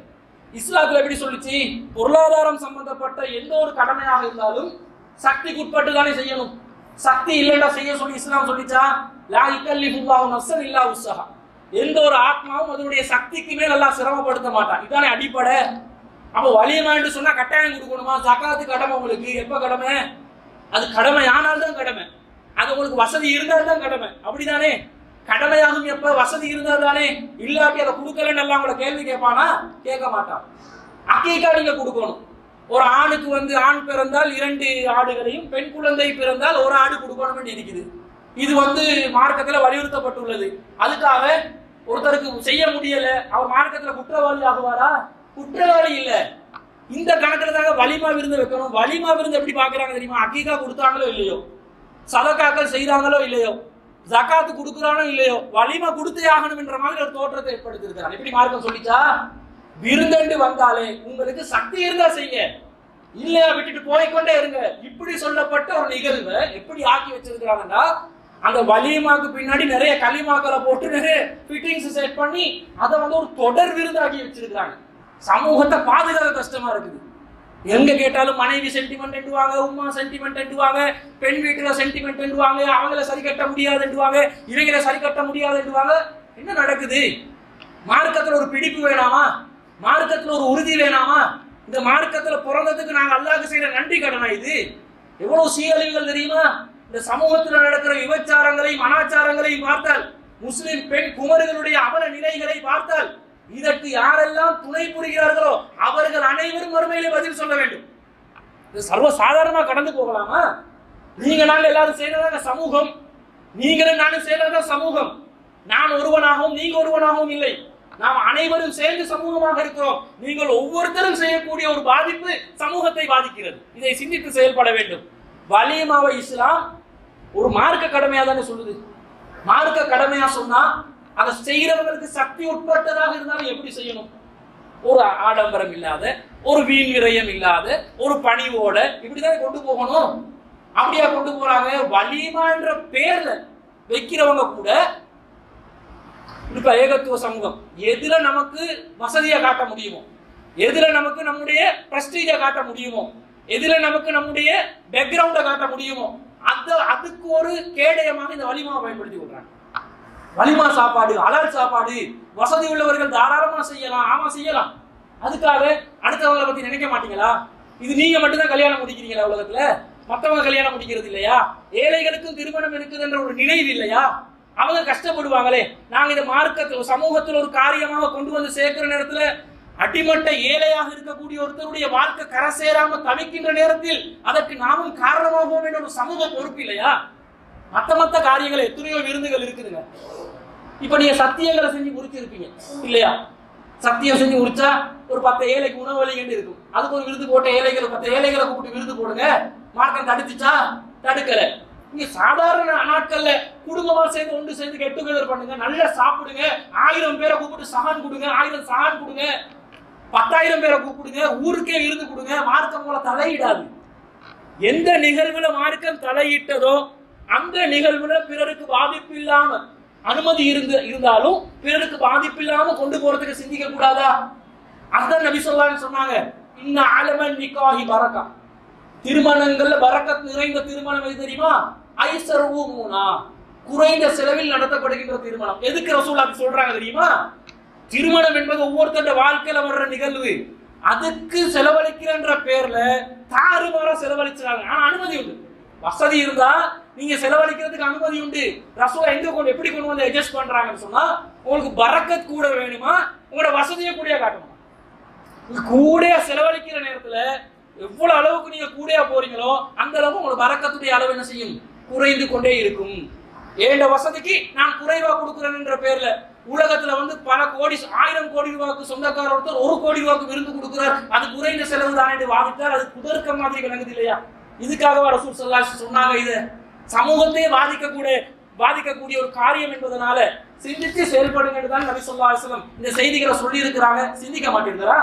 இஸ்லாத்துல எப்படி சொல்லுச்சு? பொருளாதாரம் சம்பந்தப்பட்ட எந்த ஒரு கடமையாக இருந்தாலும் சக்திக்கு உட்பட்டு தானே செய்யணும். சக்தி இல்லைன்னா செய்ய சொல்லி இஸ்லாம் சொல்லிச்சா? லா யுகல்லிஃபுல்லாஹு நஃப்ஸன் இல்லா உஸ்ஸஹா. எந்த ஒரு ஆத்மாவும் அதனுடைய சக்திக்கு மேல் அல்லாஹ் சிரமப்படுத்த மாட்டான். இதுதானே அடிப்படை. அப்ப வலிமா என்று சொன்னா கட்டாயம் கொடுக்கணுமா? ஜகாத்து கடமை உங்களுக்கு. எப்ப கடமை? அது கடமை ஆனால் தான் கடமை. அது உங்களுக்கு வசதி இருந்தால் தான் கடமை. அப்படிதானே? கடமையாகும் எப்ப? வசதி இருந்தால் தானே. இல்லாட்டி அதை கொடுக்கலன்னு எல்லாம் உங்களை கேள்வி கேட்பானா? கேட்க மாட்டான். அக்கீகா நீங்க கொடுக்கணும். ஒரு ஆணுக்கு வந்து ஆண் பிறந்தால் இரண்டு ஆடுகளையும், பெண் குழந்தை பிறந்தால் ஒரு ஆடு கொடுக்கணும் இருக்குது. இது வந்து மார்க்கத்துல வலியுறுத்தப்பட்டுள்ளது. அதுக்காக ஒருத்தருக்கு செய்ய முடியல, அவர் மார்க்கத்துல குற்றவாளி ஆகுவாரா? குற்றவாளி இல்ல. இந்த கணக்குல தாங்க வலிமா விருந்து வைக்கணும். வலிமா விருந்து எப்படி பாக்குறாங்க தெரியுமா? அக்கீகா கொடுத்தாங்களோ இல்லையோ, சதகாக்கள் செய்தாங்களோ இல்லையோ, ஜகாத்து கொடுக்குறானோ இல்லையோ, வலிமா கொடுத்தே ஆகணும் என்ற மாதிரி ஒரு தோற்றத்தை ஏற்படுத்திருக்கிறாங்க. எப்படி மார்க்கம் சொல்லிச்சா? விருந்தண்டு வந்தாலே உங்களுக்கு சக்தி இருந்தா செய்ய, இல்லையா விட்டுட்டு போய்கொண்டே இருங்க. இப்படி சொல்லப்பட்ட ஒரு நிகழ்வை எப்படி ஆக்கி வச்சிருக்கிறாங்கன்னா, அந்த வலிமாக்கு பின்னாடி நிறைய களிமாக்களை போட்டு நிறைய ஃபிட்டிங்ஸ் செட் பண்ணி அதை வந்து ஒரு தொடர் விருந்தாக்கி வச்சிருக்கிறாங்க. சமூகத்தை பாதுகாக்க கஷ்டமா இருக்குது. எங்க கேட்டாலும் மனைவி சென்டிமெண்ட் என்றுவாங்க, உமா சென்டிமெண்ட் என்றுவாங்க, பெண் வீட்டுல சென்டிமெண்ட் என்றுவாங்க, அவங்கள சரி கட்ட முடியாது என்றுவாங்க, இவங்களை சரி கட்ட முடியாது என்றுவாங்க. என்ன நடக்குது? மார்க்கத்துல ஒரு பிடிப்பு வேணாமா? மார்க்கத்துல ஒரு உறுதி வேணாமா? இந்த மார்க்கத்துல பிறந்ததுக்கு நாங்க அல்லாஹ்வுக்கு செய்யற நன்றி கடனா இது? எவ்வளவு சீரழிவுகள் தெரியுமா? இந்த சமூகத்தில் நடக்கிற விபச்சாரங்களையும் அனாச்சாரங்களையும் பார்த்தால், முஸ்லிம் பெண் குமர்களுடைய அவல நிலைகளை பார்த்தால், இதற்கு யாரெல்லாம் துணை புரிகிறார்களோ அவர்கள் அனைவரும் மறுமையிலே பதில் சொல்ல வேண்டும். இது சர்வ சாதாரணமா கடந்து போகலாமா? நீங்க நாங்க எல்லாரும் செய்யறதாக சமூகம், நீங்களும் நானும் செய்யறதா சமூகம். நான் ஒருவனாகவும் நீங்க ஒருவனாகவும் இல்லை, நாம் அனைவரும் சேர்ந்து சமூகமாக இருக்கிறோம். நீங்கள் ஒவ்வொருத்தரும் செய்யக்கூடிய ஒரு பாதிப்பு சமூகத்தை பாதிக்கிறது. இதை சிந்தித்து செயல்பட வேண்டும். வலிமாவை இஸ்லாம் ஒரு மார்க்க கடமையா தானே சொல்லுது. மார்க்க கடமையா சொன்னா அதை செய்யறவங்களுக்கு சக்தி உட்பட்டதாக இருந்தாலும் எப்படி செய்யணும்? ஒரு ஆடம்பரம் இல்லாத, ஒரு வீண் விரயம் இல்லாத, ஒரு பணிவோட இப்படிதான் கொண்டு போகணும். அப்படியா கொண்டு போறாங்க? வலிமா என்ற பேர்ல வைக்கிறவங்க கூட இப்ப ஏகத்துவ சமூகம் எதுல நமக்கு வசதியை காட்ட முடியுமோ, எதுல நமக்கு நம்முடைய பிரஸ்டீஜை காட்ட முடியுமோ, எதுல நமக்கு நம்முடைய பேக்ரவுண்டை காட்ட முடியுமோ, அந்த அதுக்கு ஒரு கேடயமாக இந்த வலிமாவை பயன்படுத்தி விடுறாங்க. வலிமா சாப்பாடு, அலால் சாப்பாடு, வசதி உள்ளவர்கள் தாராளமா செய்யலாம். ஆமா செய்யலாம். அதுக்காக அடுத்தவங்களை பத்தி நினைக்க மாட்டீங்களா? இது நீங்க மட்டும்தான் கல்யாணம் முடிக்கிறீங்களா உலகத்துல? மற்றவங்க கல்யாணம் முடிக்கிறது இல்லையா? ஏழைகளுக்கும் திருமணம் இருக்குது என்ற ஒரு நினைவு இல்லையா? அவங்க கஷ்டப்படுவாங்களே. நாங்க இந்த மார்க்கத்துல சமூகத்தில் ஒரு காரியமாக கொண்டு வந்து சேர்க்கிற நேரத்துல அடிமட்ட ஏழையாக இருக்கக்கூடிய ஒருத்தருடைய வாழ்க்கை கரை சேராம தவிக்கின்ற நேரத்தில் அதற்கு நாமும் காரணமாகவும் என்ற ஒரு சமூக பொறுப்பு இல்லையா? மத்த மத்த காரியங்கள் எத்தனையோ விருந்துகள் இருக்குதுங்க. இப்ப நீங்க சத்தியங்களை செஞ்சு முடிச்சிருப்பீங்க இல்லையா? சத்தியம் செஞ்சு முடிச்சா ஒரு பத்து ஏழைக்கு உணவளிகள் இருக்கும். அதுக்கு ஒரு விருது போட்ட ஏழைகளை பத்து ஏழைகளை கூப்பிட்டு விருது போடுங்க. மார்க்கம் தடுத்துச்சா? தடுக்கல. நீங்க சாதாரண நாட்கள்ல குடும்பமா சேர்ந்து ஒன்று சேர்ந்து கெட் டுகெதர் பண்ணுங்க, நல்லா சாப்பிடுங்க, ஆயிரம் பேரை கூப்பிட்டு சகான் கொடுங்க, ஆயிரம் சகான் கொடுங்க, பத்தாயிரம் பேரை கூப்பிடுங்க, ஊருக்கே விருது கொடுங்க. மார்க்கம் போல தலையிடாது. எந்த நிகழ்வுல மார்க்கம் தலையிட்டதோ அந்த நிகழ்வுல பிறருக்கு பாதிப்பு இல்லாம அனுமதி இருந்து இருந்தாலும் பிறருக்கு பாதிப்பு இல்லாம கொண்டு போறதுக்கு சிந்திக்க கூடாதா? அதுதான் நபி ஸல்லல்லாஹு அலைஹி வஸல்லம் சொன்னாங்க, இன்ன அலமன் நிகாஹி பரக்கா. திருமணங்கள்ல பரக்கத் நிறைந்த திருமணம் எது தெரியுமா? ஐஸரு மூனா, குறைந்த செலவில் நடத்தப்படுகின்ற திருமணம். எதுக்கு ரசூலுல்லாஹ் சொல்றாங்க தெரியுமா? திருமணம் என்பது ஒவ்வொருத்தருடைய வாழ்க்கையில வர்ற நிகழ்வு. அதுக்கு செலவழிக்கிறன்ற பேர்ல தாறுமாறா செலவழிச்சாங்க. ஆனா அனுமதி உண்டு. வசதி இருந்தா நீங்க செலவழிக்கிறதுக்கு அனுமதி உண்டு. ரசூல் எங்க கொண்டு எப்படி கொண்டு வந்து அட்ஜஸ்ட் பண்றாங்கன்னு சொன்னா, உங்களுக்கு பரக்கத் கூட வேணுமா, உங்களோட வசதியை கூட காட்டணும். கூட செலவழிக்கிற நேரத்துல எவ்வளவு அளவுக்கு நீங்க கூடையா போறீங்களோ அந்த அளவுக்கு உங்களுக்கு பரக்கத்துடைய அளவு என்ன செய்யும்? குறைந்து கொண்டே இருக்கும். ஏண்ட வசதிக்கு நான் குறைவா கொடுக்கிறேன் என்ற பேர்ல உலகத்துல வந்து பல கோடி ஆயிரம் கோடி ரூபாய்க்கு சொந்தக்கார ஒருத்தர் ஒரு கோடி ரூபாய்க்கு விருந்து கொடுக்கிறார், அது குறைந்த செலவு தான் என்று வாதித்தால் அது குதர்க்க மாதிரி விளங்குது இல்லையா? இதுக்காக ரசூல் ஸல்லல்லாஹு அலைஹி வஸல்லம் சொன்னாங்க, இது சமூகத்தையே பாதிக்கக்கூடிய பாதிக்கக்கூடிய ஒரு காரியம் என்பதனால சிந்தித்து செயல்படுங்க தான் நபி ஸல்லல்லாஹு அலைஹி வஸல்லம் இந்த செய்திகளை சொல்லி இருக்கிறாங்க. சிந்திக்க மாட்டேங்கிறா?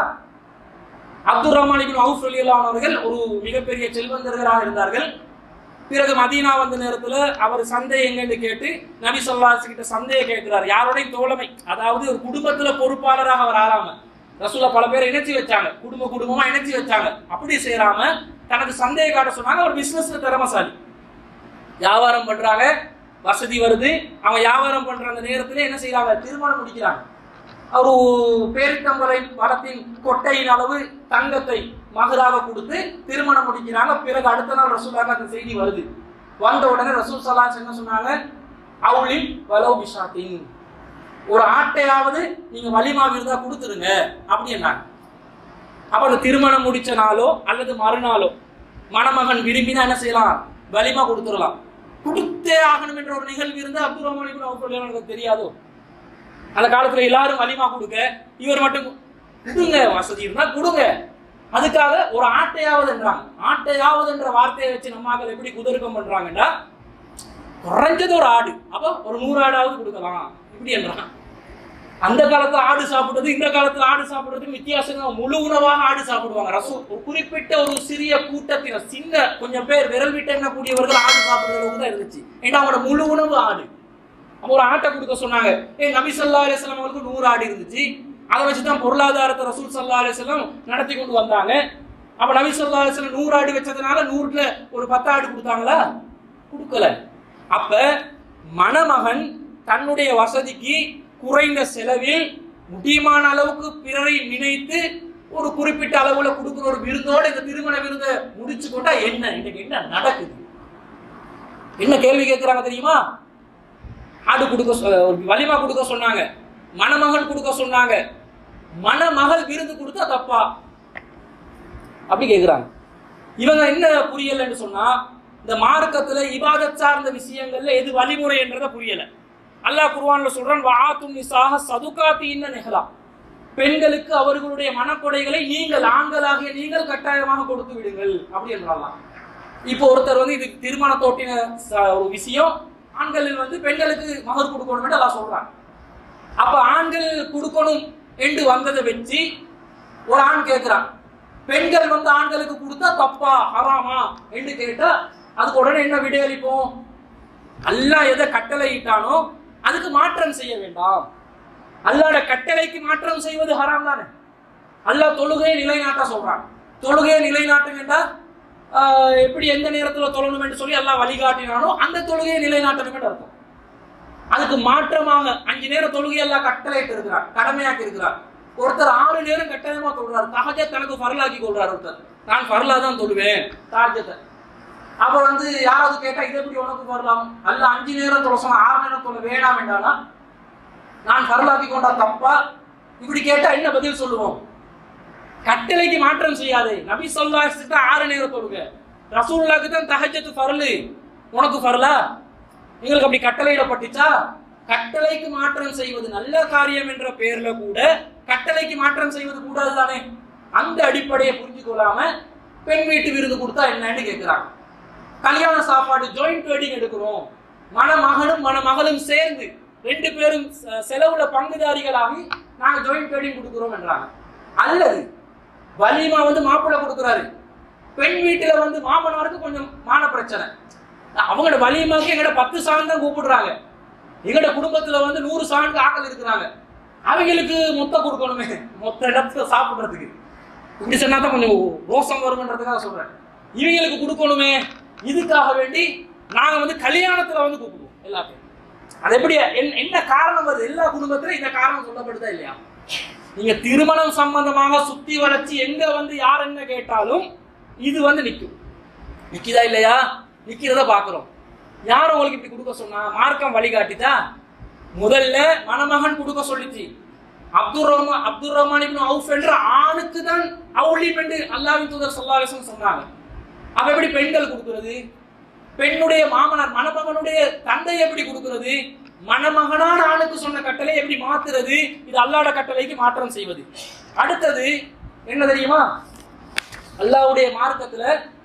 அப்துர் ரஹ்மான் இப்னு அவுஃப் ரலியல்லாஹு அன்ஹு அவர்கள் ஒரு மிகப்பெரிய செல்வந்தர்களாக இருந்தார்கள். பிறகு மதீனா வந்த நேரத்துல அவர் சந்தை எங்கன்னு கேட்டு நபி ஸல்லல்லாஹு அலைஹி வஸல்லம் கிட்ட சந்தையை கேட்கிறார். யாரோட தோழமை, அதாவது ஒரு குடும்பத்துல பொறுப்பாளராக அவர் ஆறாம ரசூலா பல பேரை இணைச்சி வச்சாங்க, குடும்ப குடும்பமா இணைச்சி வச்சாங்க. அப்படி செய்யறாம தனக்கு சந்தேக காட்ட சொன்னாங்க. ஒரு பிசினஸ்ல திறமசாலி, வியாபாரம் பண்றாங்க, வசதி வருது. அவங்க வியாபாரம் பண்ற அந்த நேரத்துல என்ன செய்யறாங்க, திருமணம் முடிக்கிறாங்க. ஒரு பேரித்தம்பளை மரத்தின் கொட்டையின் அளவு தங்கத்தை மகராக கொடுத்து திருமணம் முடிக்கிறாங்க. பிறகு அடுத்த நாள் ரசூலுல்லாஹ் அந்த செய்தி வருது. வந்த உடனே ரசூல் ஸல்லல்லாஹு அலைஹி வஸல்லம் என்ன சொன்னாங்க, அவுலின் வலவ் பிஷாத்தின், ஒரு ஆட்டையாவது நீங்க வலிமா விருதா கொடுத்துருங்க அப்படின்னாங்க. அப்ப அந்த திருமணம் முடிச்ச நாளோ அல்லது மறுநாளோ மணமகன் விரும்பினா என்ன செய்யலாம், வலிமா கொடுத்துடலாம். கொடுத்தே ஆகணும் என்ற ஒரு நிகழ்வு இருந்தா அப்துல் ரஹ்மான் இப்னு அவுஃப் எனக்கு தெரியாதோ? அந்த காலத்துல எல்லாரும் வலிமா கொடுக்க, இவர் மட்டும் கொடுங்க, வசதி இருந்தா கொடுங்க. அதுக்காக ஒரு ஆட்டையாவது என்றாங்க. ஆட்டையாவது என்ற வார்த்தையை வச்சு நம்மாக்கள் எப்படி குதர்க்கம் பண்றாங்கன்னா, குறைஞ்சது ஒரு ஆடு, அப்ப ஒரு நூறு ஆடாவது கொடுக்கலாம் இப்படி என்றான். அந்த காலத்துல ஆடு சாப்பிடுறது இந்த காலத்துல ஆடு சாப்பிடுறதுக்கு வித்தியாசம். முழு உணவாக ஆடு சாப்பிடுவாங்க. ரசூல் ஒரு குறிப்பிட்ட ஒரு சிறிய கூட்டத்தினர், சின்ன கொஞ்சம் பேர் விரல் விட்டு எண்ணக்கூடியவர்கள் ஆடு சாப்பிடுறவங்க தான் இருந்துச்சு. ஏன்னா அவங்களோட முழு உணவு ஆடு. ஒரு ஆட்டை கொடுக்க சொன்னாங்க. ஏ நபி ஸல்லல்லாஹு அலைஹி வஸல்லம் அவங்களுக்கு நூறு ஆடு இருந்துச்சு. அதை வச்சுதான் பொருளாதாரத்தை ரசூல் ஸல்லல்லாஹு அலைஹி வஸல்லம் நடத்தி கொண்டு வந்தாங்க. அப்ப நபி ஸல்லல்லாஹு அலைஹி வஸல்லம் நூறு ஆடு வச்சதுனால நூறுல ஒரு பத்து ஆடு கொடுத்தாங்களா? கொடுக்கல. அப்ப மணமகன் தன்னுடைய வசதிக்கு குறைந்த செலவில் முடியுமான அளவுக்கு பிறரை நினைத்து ஒரு குறிப்பிட்ட அளவுல கொடுக்கிற ஒரு விருந்தோடு இந்த திருமண விருந்தை முடிச்சு கொண்டா என்ன இன்னைக்கு என்ன நடக்குது? என்ன கேள்வி கேட்கிறாங்க தெரியுமா? ஆடு கொடுக்க, வலிமா கொடுக்க சொன்னாங்க, மணமகன் கொடுக்க சொன்னாங்க, மணமகள் விருந்து கொடுத்தா தப்பா அப்படி கேட்கிறாங்க. இவங்க என்ன புரியலன்னு சொன்னா, இந்த மார்க்கத்துல இபாதத் சார்ந்த விஷயங்கள்ல எது வழிமுறை என்றதை புரியல. அல்லாஹ் குர்ஆன்ல சொல்றான், வஆத்துன் நிசாஹ சதுகாத்தின்ன நிஹலா, பெண்களுக்கு அவர்களுடைய மனக்கொடைகளை நீங்கள் ஆண்களாகிய நீங்கள் கட்டாயமாக கொடுத்து விடுங்கள் அப்படி என்றாலாம். இப்போ ஒருத்தர் வந்து இது திருமணத்தோட்டின ஒரு விஷயம், ஆண்களில் வந்து பெண்களுக்கு மகர் கொடுக்கணும் என்று அல்லாஹ் சொல்றாங்க. அப்ப ஆண்கள் கொடுக்கணும் என்று வந்ததை வச்சு ஒரு ஆண் கேட்கிறான், பெண்கள் வந்து ஆண்களுக்கு கொடுத்தா தப்பா ஹராமா என்று கேட்டா அதுக்கு உடனே என்ன விடையளிப்போம்? அல்லாஹ் எதை கட்டளை இட்டானோ அதுக்கு மாற்றம் செய்ய வேண்டாம். அல்லாஹ்வுடைய கட்டளைக்கு மாற்றம் செய்வது ஹராம் தானே. அல்லாஹ் தொழுகையை நிலைநாட்ட சொல்றான். தொழுகையை நிலைநாட்ட வேண்டாம், எப்படி எந்த நேரத்தில் தொழணும் என்று சொல்லி அல்லாஹ் வழிகாட்டினானோ அந்த தொழுகையை நிலைநாட்டணும் என்று அர்த்தம். அதுக்கு மாற்றமாக அஞ்சு நேரம் தொழுகை எல்லாம் கட்டளையிட்டு இருக்கிறார், கடமையாக்கி இருக்கிறார். ஒருத்தர் ஆறு நேரம் கட்டாயமா தொழுறாரு, தஹஜ்ஜத் தனக்கு ஃபர்லாக்கி கொள்றாரு. ஒருத்தர் நான் ஃபர்லா தான் தொழுவேன் தஹஜ்ஜத். அப்ப வந்து யாராவது கேட்டா இது எப்படி உனக்கு ஃபர்லாம்? அல்ல அஞ்சு நேரம் தொழ சொன்னா ஆறு நேரம் தொழ வேணாம் என்றானா நான் ஃபர்லாக்கி கொண்டா தப்பா? இப்படி கேட்டா என்ன பதில் சொல்லுவோம்? கட்டளைக்கு மாற்றம் செய்யாதே. நபி ஸல்லல்லாஹு அலைஹி வஸல்லம் ஆறு நேரம் தொழுக, ரசூலுல்லாஹ்க்கு தான் தஹஜ்ஜத் ஃபர்லு, உனக்கு ஃபர்லா? உங்களுக்கு அப்படி கட்டளையிடப்பட்டுச்சா? கட்டளைக்கு மாற்றம் செய்வது நல்ல காரியம் என்ற பெயர்ல கூட கட்டளைக்கு மாற்றம் செய்வது கூடாது தானே. அந்த அடிப்படையை புரிஞ்சு கொள்ளாம பெண் வீட்டு விருது கொடுத்தா என்னன்னு கேட்கிறாங்க. கல்யாண சாப்பாடு ஜாயிண்ட் வெட்டிங் எடுக்கிறோம், மணமகனும் மணமகளும் சேர்ந்து ரெண்டு பேரும் செலவுல பங்குதாரிகளாகி நாங்க ஜாயிண்ட் வெட்டிங் கொடுக்கிறோம் என்றாங்க. அல்லது வலிமா வந்து மாப்பிள்ளை கொடுக்குறாரு, பெண் வீட்டுல வந்து மாமனாருக்கு கொஞ்சம் மான பிரச்சனை, அவங்களோட வலிமாக்கு எங்கட பத்து சான் தான் கூப்பிடுறாங்க, எங்கட குடும்பத்துல வந்து நூறு சானுக்கு ஆக்கள் இருக்கிறாங்க, அவங்களுக்கு மொத்தம் கொடுக்கணுமே, மொத்த இடத்துல சாப்பிடுறதுக்கு. இப்படி சொன்னா தான் கொஞ்சம் ரோசம் வரும்ன்றதுக்காக சொல்றேன். இவங்களுக்கு கொடுக்கணுமே, இதுக்காக வேண்டி நாங்க வந்து கல்யாணத்துல வந்து கூப்பிடுவோம் எல்லாத்தையும். அது எப்படி என்ன காரணம் வருது? எல்லா குடும்பத்திலும் இந்த காரணம் சொல்லப்படுதா இல்லையா? நீங்க திருமணம் சம்பந்தமாக சுத்தி வளைச்சு எங்க வந்து யார் என்ன கேட்டாலும் இது வந்து நிக்கும். நிக்குதா இல்லையா? நிக்கிறத பாக்குறோம். யாரும் உங்களுக்கு இப்படி கொடுக்க சொன்னா? மார்க்கம் வழிகாட்டிதா? முதல்ல மணமகன் கொடுக்க சொல்லிச்சு. Abdul Rahman Abdul Rahman ibn Awf என்ற ஆணுக்கு தான் அவுலிம் என்று அல்லாஹ்வின் தூதர் ஸல்லல்லாஹு அலைஹி வஸல்லம் சொன்னாங்க. அப்ப எப்படி பெண்கள் கொடுக்கிறது? பெண்ணுடைய மாமனார் மணமகனுடைய தந்தை எப்படி கொடுக்கிறது? மணமகனான ஆணுக்கு சொன்ன கட்டளை எப்படி மாத்துறது? இது அல்லாஹ்வுடைய கட்டளைக்கு மாற்றம் செய்வது. அடுத்தது என்ன தெரியுமா? அல்லாஹ்வுடைய மார்க்கத்துல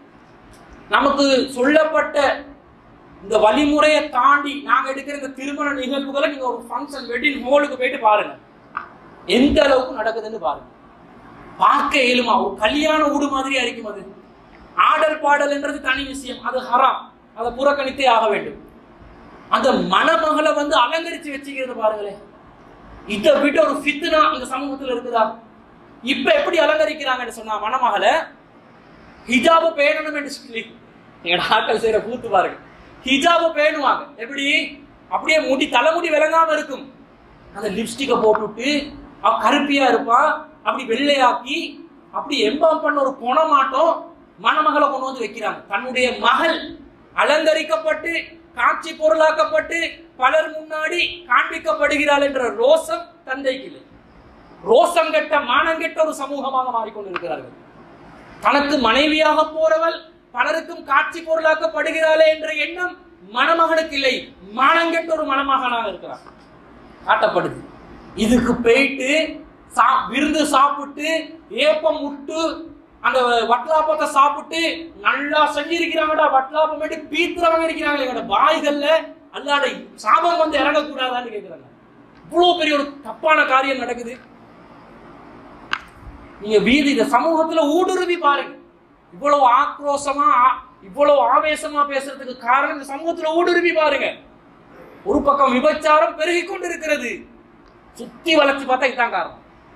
நமக்கு சொல்லப்பட்ட இந்த வழிமுறையை தாண்டி நாங்க எடுக்கிற இந்த திருமண நிகழ்வுகளை நீங்க ஒரு ஃபங்க்ஷன் வெட்டிங் ஹாலுக்கு போயிட்டு பாருங்க, எந்த அளவுக்கு நடக்குதுன்னு பாருங்க. பார்க்க இயலுமா? ஒரு கல்யாண ஊடு மாதிரியா இருக்கும். அது ஆடல் பாடல் என்றது தனி விஷயம், அது ஹராம், அதை புறக்கணித்தே ஆக வேண்டும். அந்த மணமகளை வந்து அலங்கரிச்சு வச்சுக்கிறது பாருங்களேன். இதை விட்டு ஒரு ஃபித்னா இந்த சமூகத்தில் இருக்குதா? இப்ப எப்படி அலங்கரிக்கிறாங்கன்னு சொன்னா மணமகளை ஹிஜாப பேணணும் என்று சொல்லி எங்க ஆட்கள் செய்யற கூத்து பாருங்க. ஹிஜாப பேணுவாங்க. எப்படி? அப்படியே முடி தலைமுடி விளங்காம இருக்கும். அந்த லிப்ஸ்டிக்கை போட்டுட்டு அவ கருப்பியா இருப்பா, அப்படி வெள்ளையாக்கி அப்படி எம்பாம் பண்ண ஒரு பொணமாட்டம் மணமகளை கொண்டு வந்து வைக்கிறாங்க. தன்னுடைய மகள் அலங்கரிக்கப்பட்டு காட்சி பொருளாக்கப்பட்டு பலர் முன்னாடி காண்பிக்கப்படுகிறாள் என்ற ரோசம் தந்தைக்கு இல்லை. ரோசம் கெட்ட மானம் கெட்ட ஒரு சமூகமாக மாறிக்கொண்டிருக்கிறார்கள். தனக்கு மனைவியாக போறவள் பலருக்கும் காட்சி பொருளாக்கப்படுகிறாளே என்ற எண்ணம் மணமகனுக்கு இல்லை. மானங்கெட்ட ஒரு மணமகனாக இருக்கிறார் காட்டப்படுது. இதுக்கு போயிட்டு விருந்து சாப்பிட்டு ஏப்பம் விட்டு அந்த வட்லாப்பத்தை சாப்பிட்டு நல்லா செஞ்சிருக்கிறாங்கடா, வட்லாப்பம் பீத்துறவங்க இருக்கிறாங்க. எங்களோட வாய்கள்ல அல்லாட சாபம் வந்து இறங்கக்கூடாதான்னு கேட்கிறாங்க. இவ்வளவு பெரிய ஒரு தப்பான காரியம் நடக்குது. நீங்க வீதி இந்த சமூகத்துல ஊடுருவி பாருங்க. இவ்வளவு ஆக்ரோஷமா இவ்வளவு ஆவேசமா பேசுறதுக்கு காரணம் இந்த சமூகத்துல ஊடுருவி பாருங்க. ஒரு பக்கம் விபச்சாரம் பெருகி கொண்டு இருக்கிறது, சுத்தி வளர்ச்சி பார்த்தா இதுதான் காரணம்.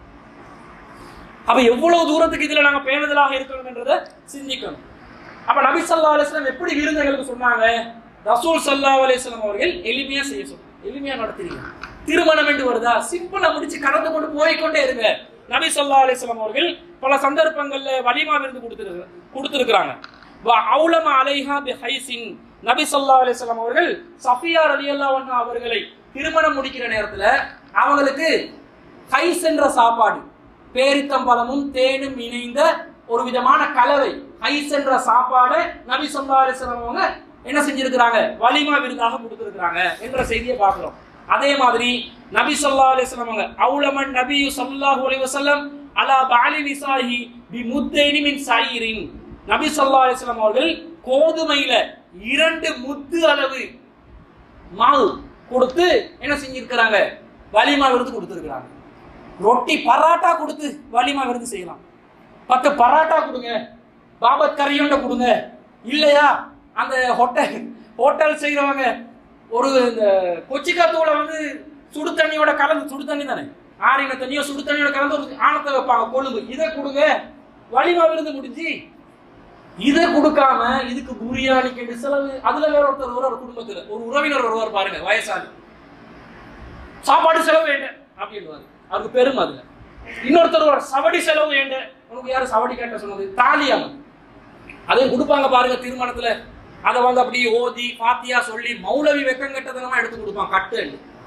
அப்ப எவ்வளவு தூரத்துக்கு இதுல நாங்க பேணுதலாக இருக்கணும் என்றதை சிந்திக்கணும். அப்ப நபி ஸல்லல்லாஹு அலைஹி வஸல்லம் எப்படி விருந்துகளுக்கு சொன்னாங்க? ரசூல் ஸல்லல்லாஹு அலைஹி வஸல்லம் அவர்கள் எளிமையா செய்ய சொன்னாங்க. எளிமையா நடத்துறீங்க. திருமணம் என்று வருதா, சிம்பிளா முடிச்சு கடந்து கொண்டு போய்கொண்டே இருங்க. நபி ஸல்லல்லாஹு அலைஹி வஸல்லம் அவர்கள் பல சந்தர்ப்பங்கள்ல வலிமா விருந்து கொடுத்திருக்காங்க கொடுத்திருக்காங்க. வ அவுலம அலைஹா பிஹைஸின் நபி ஸல்லல்லாஹு அலைஹி வஸல்லம் அவர்கள் சஃபியா ரலியல்லாஹு அன்ஹா அவர்களை திருமணம் முடிக்கிற நேரத்துல அவங்களுக்கு ஹைஸ் என்ற சாப்பாடு, பேரித்தம்பழமும் தேனும் இணைந்த ஒரு விதமான கலவை ஹைஸ் என்ற சாப்பாடு நபி ஸல்லல்லாஹு அலைஹி வஸல்லம் அவங்க என்ன செஞ்சிருக்கிறாங்க? வலிமா விருந்தாக கொடுத்திருக்கிறாங்க என்ற செய்தியை பார்க்கிறோம். அதே மாதிரி நபி ஸல்லல்லாஹு அலைஹி வஸல்லம் அவங்க அவுலமன் நபி ஸல்லல்லாஹு அலைஹி வஸல்லம் அலா பாலி நிசாஹி பி முத்தைனி மின் சைரின் நபி ஸல்லல்லாஹு அலைஹி வஸல்லம் அவர்கள் கோதுமையில இரண்டு முத்து அளவு மாவு கொடுத்து என்ன செஞ்சிருக்கிறாங்க? வலிமா விருந்து கொடுத்திருக்கிறாங்க. ரொட்டி பராட்டா கொடுத்து வலிமா விருந்து செய்யலாம். பத்து பராட்டா கொடுங்க, பாபத் கறியோண்ட கொடுங்க. இல்லையா அந்த ஹோட்டல் ஹோட்டல் செய்யறவங்க ஒரு இந்த கொச்சிக்கா தூளை வந்து சுடு தண்ணியோட கலந்து, சுடு தண்ணி தானே, ஆறின தண்ணியோ சுடு தண்ணியோட கலந்து ஒரு ஆணத்தை வைப்பாங்க கொழும்பு, இதை கொடுங்க, வலிமா விருந்து முடிஞ்சு. இதை கொடுக்காம இதுக்கு பிரியாணிக்கு செலவு. அதுல வேற ஒருத்தர் ஒரு குடும்பத்துல ஒரு உறவினர் ஒருவர் பாருங்க, வயசாளி, சாப்பாடு செலவு வேண்ட அப்படின்னு அவருக்கு பெரும். அதுல இன்னொருத்தர் ஒரு சவடி செலவு வேண்ட. உனக்கு யாரு சவடி கேட்ட சொன்னது? தாலியாம அதையும் கொடுப்பாங்க பாருங்க திருமணத்துல. அதை வந்து அப்படி ஓதி பாத்தியா சொல்லி மௌலவி வெக்கம் கட்டதனமா எடுத்து கொடுப்பான். கட்டு